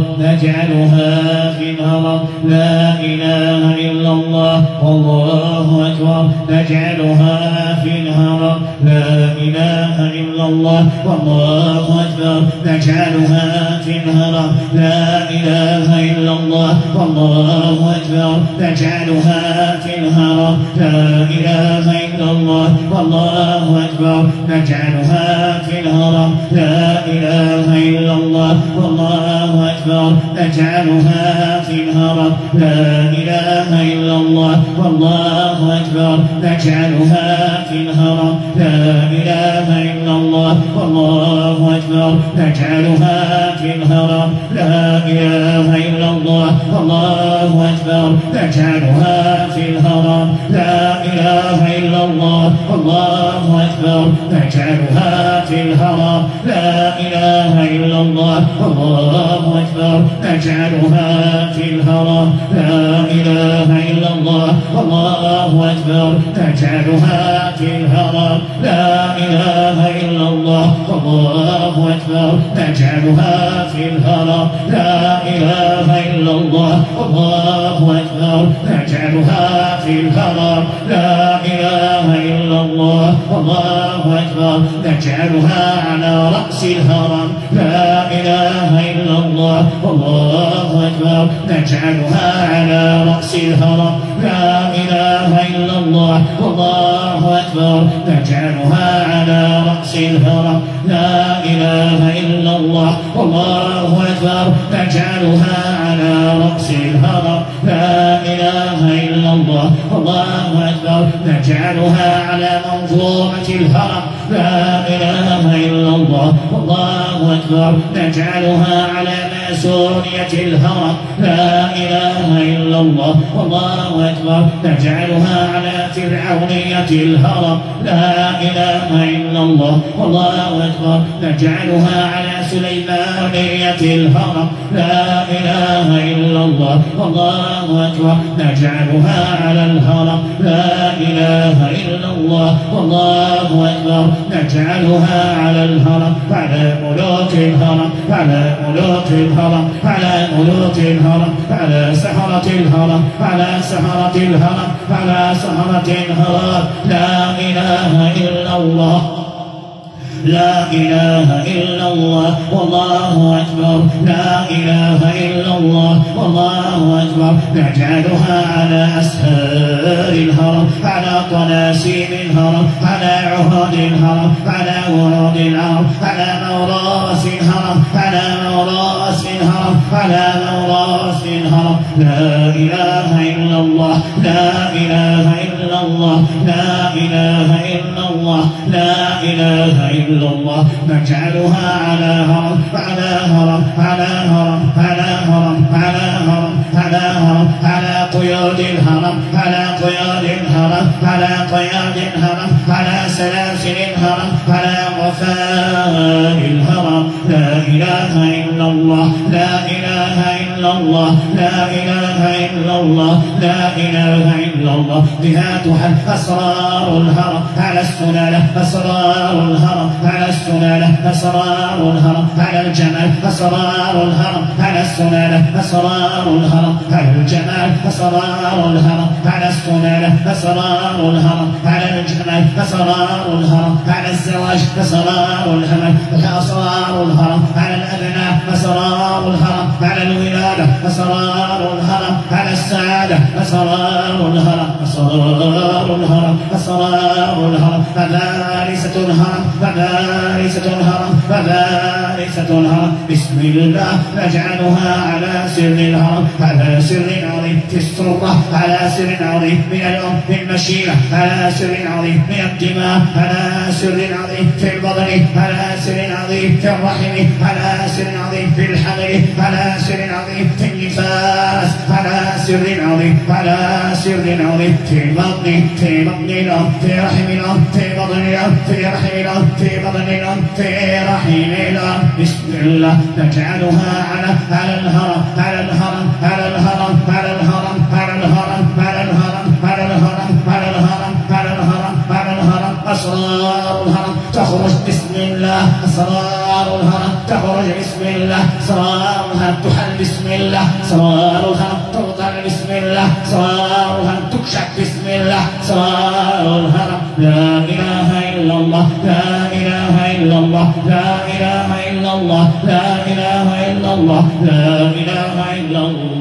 Speaker 3: نجعلها في الهرم لا إله إلا الله والله أكبر نجعلها في الهرم لا إله إلا الله والله أكبر نجعلها في الهرم لا إله إلا الله والله أكبر نجعلها في الهرم لا إله إلا الله والله أكبر نجعلها في الهرم لا إله إلا الله والله أكبر نجعلها في الهرم لا إله إلا الله والله أكبر نجعلها في الهرم لا إله إلا الله والله أكبر نجعلها في الهرم لا إله إلا الله والله أكبر نجعلها في الهرم لا إله إلا الله والله أكبر نجعلها في الهرم لا إله إلا الله والله أكبر نجعلها في الهرم لا إله إلا الله والله أكبر نجعلها في الهرم لا إله إلا الله والله أكبر نجعلها في الهرم لا إله إلا الله والله أكبر نجعلها في الهرم لا إله إلا الله والله أكبر نجعلها على رأس الهرم لا إله إلا الله والله أكبر نجعلها على رأس الهرم لا إله إلا الله والله أكبر نجعلها على رأس الهرم لا إله إلا الله والله أكبر نجعلها على رأس الهرم لا إله إلا الله والله أكبر نجعلها على منظومة الهرم لا إله إلا الله والله أكبر نجعلها على ماسونية الهرم لا إله إلا الله والله أكبر نجعلها على فرعونية الهرم لا إله إلا الله والله أكبر نجعلها على سليمانية الهرم لا إله إلا الله والله أكبر نجعلها على الهرم لا إله إلا الله والله أكبر نجعلها على الهرم على ملوك الهرم على ملوك الهرم على ملوك الهرم على سحرة الهرم على سحرة الهرم على سحرة الهرم لا إله إلا الله لا إله إلا الله والله أكبر لا إله إلا الله والله أكبر نجعلها على أسهار الهرم على طلاسيم الهرم على عهود الهرم على ورود الهرم على موراث الهرم على موراث الهرم على موراث الهرم لا إله إلا الله لا إله إلا الله لا إله إلا الله لا إله إلا الله نجعلها على هرم على هرم على هرم على هرم على هرم على هرم على قيود الهرم على قيود الهرم على قيود الهرم على سلاسل الهرم على غفاء الهرم لا إله إلا الله لا إله إلا الله لا إله إلا الله لا إله إلا الله بها تحل أسرار الهرم على السلالة أسرار الهرم على السلالة أسرار الهرم على الجمال أسرار الهرم على السلالة أسرار الهرم على الجمال أسرار الهرم على السلالة أسرار الهرم على الجمال أسرار الهرم على الزواج أسرار الهرم أسرار الهرم على الأبناء أسرار الهرم على الولادة أسرار الهرم على السعادة أسرار الهرم أسرار الهرم أسرار الهرم فبارسة الهرم فبارسة الهرم فبارسة الهرم بسم الله نجعلها على سر الهرم على سر عظيم في السرة على سر عظيم من الأم في المشيئة على سر عظيم من الدماء على سر عظيم في البطن على سر عظيم في الرحم على سر عظيم في الحمل على سر عظيم في النفاس على سر عظيم على سر عظيم في البطن في بطن الأم في رحم الأم في بطن الأم في رحم الأم في بطن الأم في رحم الأم بسم الله نجعلها على على الهرم على الهرم على الهرم على الهرم على الهرم على الهرم على الهرم على الهرم على الهرم على الهرم أسرار الهرم تخرج بسم الله أسرار الهرم تخرج بسم الله أسرار الهرم تحل بسم الله أسرار الهرم تبطل بسم الله أسرار الهرم تكشف بسم الله أسرار الهرم لا إله إلا الله لا إله إلا الله لا إله إلا الله لا إله إلا الله لا إله إلا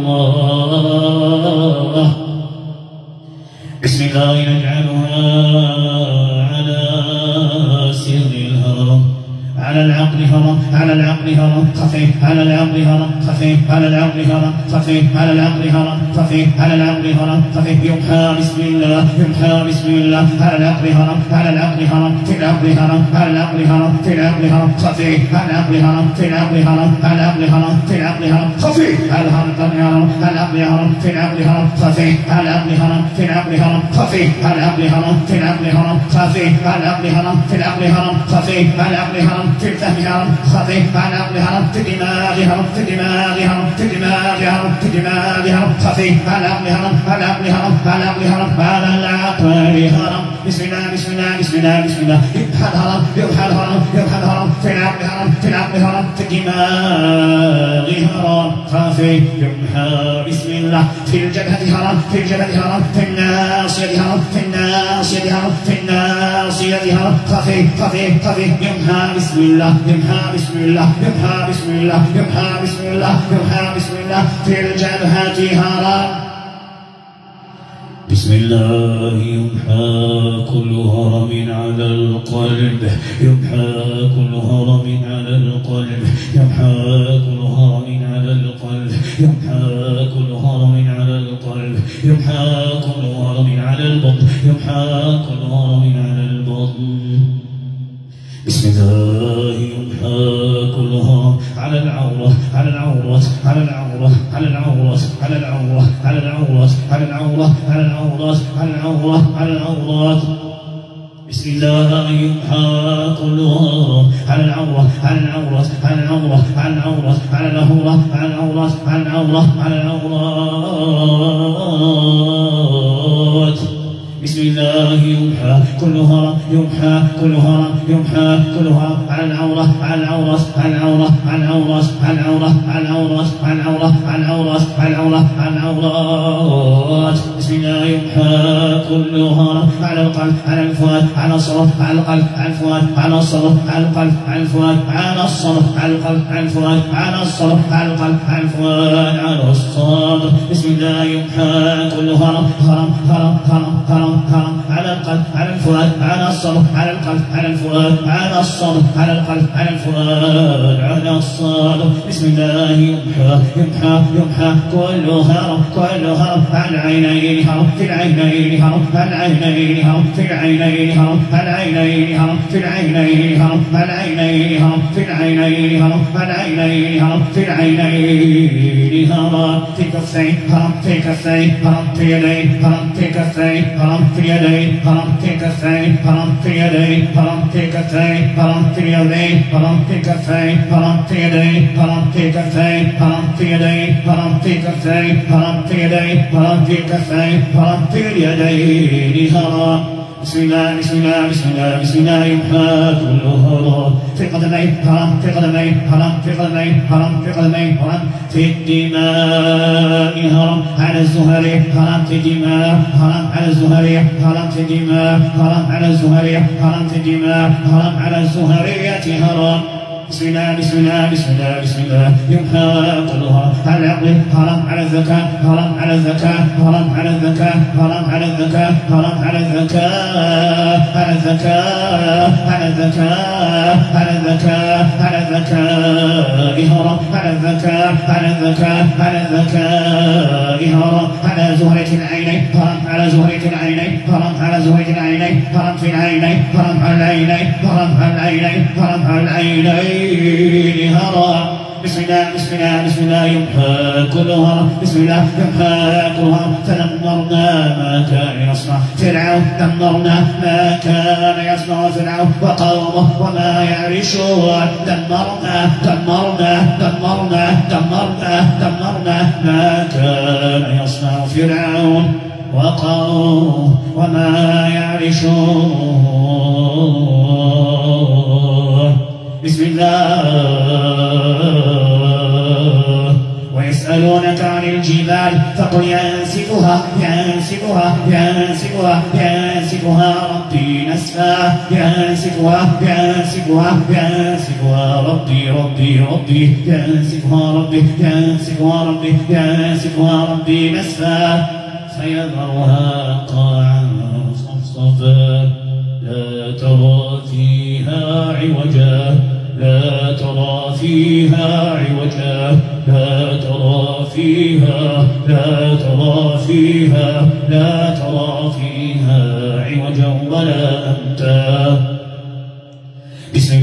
Speaker 3: الله بسم الله نجعلها على سر الهرم على العقل هرم على العقل هرم خفيف على العقل هرم خفيف على العقل هرم خفيف على العقل هرم خفيف على العقل هرم خفيف يمحى بسم الله يمحى بسم الله على العقل هرم على العقل هرم في العقل هرم على العقل هرم في العقل هرم خفيف على العقل هرم في العقل هرم على العقل هرم في العقل هرم خفيف على العقل هرم على العقل هرم في العقل هرم خفيف على العقل هرم في العقل هرم خفيف على العقل هرم في العقل هرم خفيف على العقل هرم في العقل هرم خفيف على العقل هرم في الفهم هرم خفيف على العقل هرم في الدماغ هرم في الدماغ هرم في الدماغ هرم في الدماغ هرم خفيف على العقل هرم على العقل هرم على العقل هرم على العقل هرم بسم الله بسم الله بسم الله بسم الله يبحى الهرم يبحى الهرم يبحى الهرم في العقل هرم في العقل هرم في الدماغ هرم خفيف يبحى بسم الله في الجبهة هرم في الجبهة هرم في الناصية هرم في الناصية هرم في الناصية هرم خفيف خفيف خفيف يبحى بسم الله يمحى بسم الله يمحى بسم الله يمحى بسم الله يمحى بسم الله في الجبهة هرم بسم الله يمحى كل هرم على القلب يمحى كل هرم على القلب يمحى كل هرم على القلب يمحى كل هرم على القلب يمحى كل هرم على البطن يمحى كل هرم على البطن بسم الله يمحى كل هرم على العورة على العورة على العورة على العورة على العورة على العورة على العورة على العورات على العورة على العورات بسم الله يمحى كل هرم على العورة على العورة على العورة على العورة على العورة على العورة على العورة على العورات بسم الله يمحى كل هرم يمحى كل هرم يمحى كل هرم على العورة على العورة على العورة على العورة على العورة على العورة على العورة على العورة على العورة على العورات بسم الله يمحى كل هرم على القلب على الفؤاد على الصدر على القلب على الفؤاد على الصدر على القلب على الفؤاد على الصدر على القلب على الفؤاد على الصدر على القلب على الفؤاد على الصدر بسم الله يمحى كل هرم هرم هرم هرم هرم هرم على القلب على الفؤاد على الصدر على القلب على الفؤاد على الصدر على القلب على الفؤاد على الصدر بسم الله يمحى يمحى يمحى كل هرم كل هرم على العينين العينين هرم في العينين هرم العينين هرم في العينين هرم العينين هرم في العينين هرم العينين هرم في العينين هرم العينين هرم في العينين هرم في كفين هرم في كفين هرم في يدين هرم في كفين هرم في يدين هرم في كفين هرم في يدين هرم في كفين هرم في يدين هرم في كفين هرم في يدين هرم في كفين هرم في يدين هرم في كفين هرم في يدين هرم في كفين هرم في اليدين هرم بسم الله بسم الله بسم الله بسم الله يمحى كل هرم في قدمين هرم في قدمين هرم في قدمين هرم في قدمين هرم في الدماء هرم على الزهري هرم في الدماء هرم على الزهري هرم في الدماء هرم على الزهري هرم في الدماء هرم على الزهرية هرم بسم الله بسم الله بسم الله بسم الله يمحى كلها على العقل هرم على الذكاء هرم على الذكاء هرم على الذكاء هرم على الذكاء هرم على الذكاء على الذكاء على الذكاء على الذكاء على الذكاء هرم على الذكاء على الذكاء على الذكاء هرم على زهرة العينين هرم على زهرة العينين هرم على زهرة العينين هرم في العينين هرم على العينين هرم على العينين هرم على العينين هرم بسم الله بسم الله بسم الله يمحى كل هرم بسم الله يمحى كل هرم فدمرنا ما كان يصنع فرعون دمرنا ما كان يصنع فرعون وقومه وما يعرشون دمرنا دمرنا دمرنا دمرنا دمرنا ما كان يصنع فرعون وقومه وما يعرشون بسم الله ويسألونك عن الجبال فقل ينسفها ينسفها ينسفها ينسفها ربي نسفا ينسفها ينسفها ينسفها ربي ربي ربي ينسفها ربي ينسفها ربي ينسفها ربي نسفا فيذرها قاعا صفصفا لا ترى فيها عوجا لا ترى فيها عوجا لا ترى فيها لا ترى فيها لا ترى فيها عوجا ولا أمتا بسم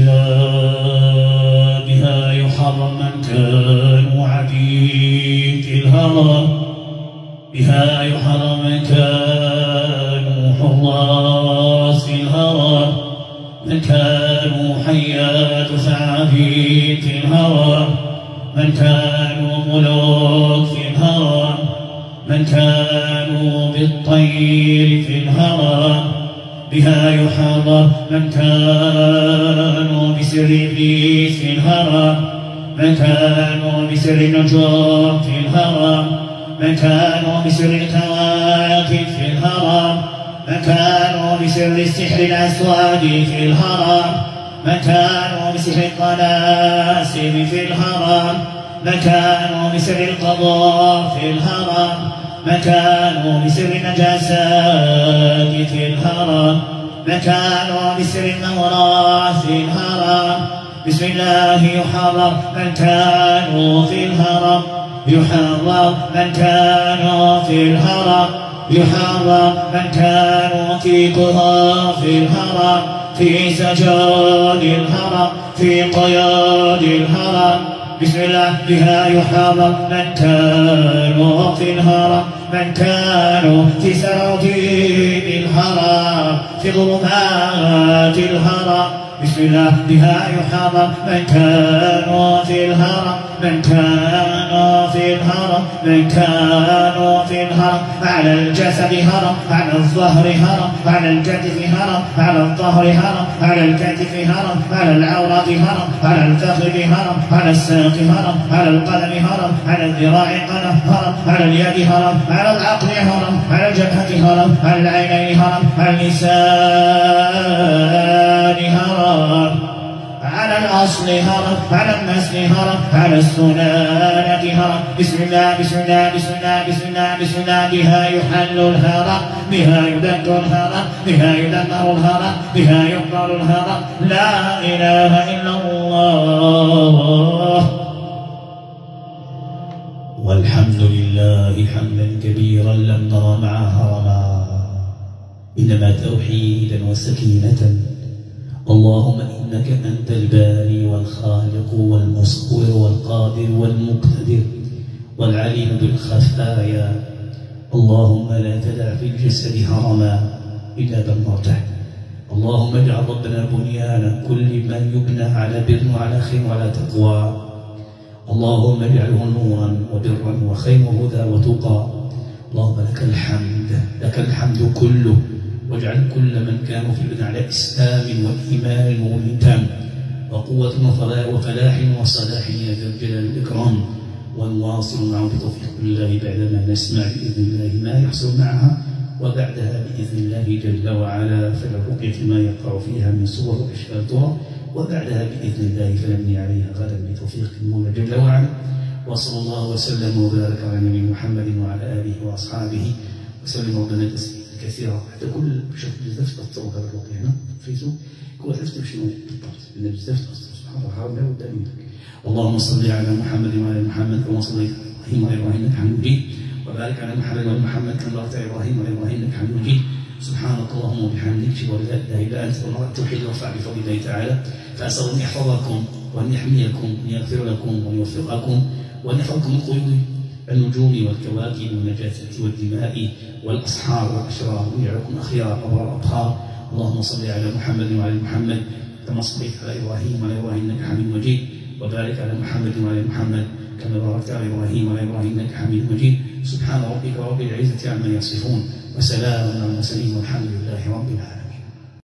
Speaker 3: الله بها يحرم من كانوا عبيد الهرم بها يحرم من كانوا حراس الهرم من كانوا حيات ثعابين في الهرم من كانوا ملوك في الهرم من كانوا بالطير في الهرم بها يحرم من كانوا بسر إبليس في الهرم من كانوا بسر النجوم في الهرم من كانوا بسر الكواكب في الهرم من كانوا بسر السحر الأسود في الهرم من كانوا بسحر الطلاسم في الهرم من كانوا بسر القضاء في الهرم من كانوا بسر النجاسات في الهرم من كانوا بسر المورات في الهرم بسم الله يحرم من كانوا في الهرم يحرم من كانوا في الهرم يحرم من كانوا في قرى في الهرم في سجاد الهرم في قياد الهرم بسم الله بها يحرم من كانوا في الهرم من كانوا في سراجيب الهرم في ظلمات الهرم بسم الله بها يحرم من كانوا في الهرم من كانوا في الهرم من كانوا في الهرم على الجسد هرم على الظهر هرم على الكتف هرم على الظهر هرم على الكتف هرم على العورة هرم على الفخذ هرم على الساق هرم على القدم هرم على الذراع قدم هرم على اليد هرم على العقل هرم على الجبهة هرم على العينين هرم على اللسان هرم على الأصل هرم على النسل هرم على السلالة هرم بسم الله بسم الله بسم الله بسم الله بسم الله بها يحل الهرم بها يدك الهرم بها يدمر الهرم بها يقبل الهرم لا إله إلا الله
Speaker 1: والحمد لله الله حمدا كبيرا لم نرى معه هرما، إنما توحيدا وسكينة. اللهم إنك أنت الباري والخالق والمصور والقادر والمقتدر والعليم بالخفايا. اللهم لا تدع في الجسد هرما إلا دمرته. اللهم اجعل ربنا بنيان كل ما يبنى على بر وعلى خير وعلى تقوى. اللهم اجعله نورا وبرا وخير وهدى وتقى. اللهم لك الحمد، لك الحمد كله، واجعل كل من كانوا في البدع على إسلام وإيمان وإيمان وقوة وفلاح وصلاح يا ذا الجلال والإكرام. ونواصل معه بتوفيق الله بعدما نسمع بإذن الله ما يحصل معها، وبعدها بإذن الله جل وعلا فلا الرقية ما يقع فيها من صور وأشكال ترى، وبعدها بإذن الله فنبني عليها غدا بتوفيق المولى جل وعلا. وصلى الله وسلم وبارك على نبينا محمد وعلى آله وأصحابه وسلم ربنا تسليما كثيرا. حتى كل شوف بزاف تأثروا هذا الرقية هنا في الفيسبوك، كل واحد يكتب شنو بالضبط، لأن بزاف تأثروا سبحان الله حرام لا بد من ذلك. اللهم صل على محمد وعلى محمد كما صليت على إبراهيم وعلى إبراهيم إنك حميد مجيد، وبارك على محمد وعلى محمد كما باركت على إبراهيم وعلى إبراهيم إنك حميد مجيد. سبحانك اللهم وبحمدك أشهد أن لا إله إلا أنت ونرى التوحيد والرفع بفضل الله تعالى. فأسأل أن يحفظكم وأن يحميكم وأن يغفر لكم وأن يوفقكم وأن يحفظكم من قيود النجوم والكواكب والنجاسات والدماء والأصحاب والأشرار، ويجعلكم أخيار أبرار أطهار. اللهم صل على محمد وعلى محمد كما صليت على إبراهيم وعلى إبراهيم إنك حميد مجيد، وبارك على محمد وعلى محمد كما باركت على إبراهيم وعلى إبراهيم إنك حميد مجيد. سبحان ربك رب العزة عما يصفون وسلام على المرسلين والحمد لله رب العالمين.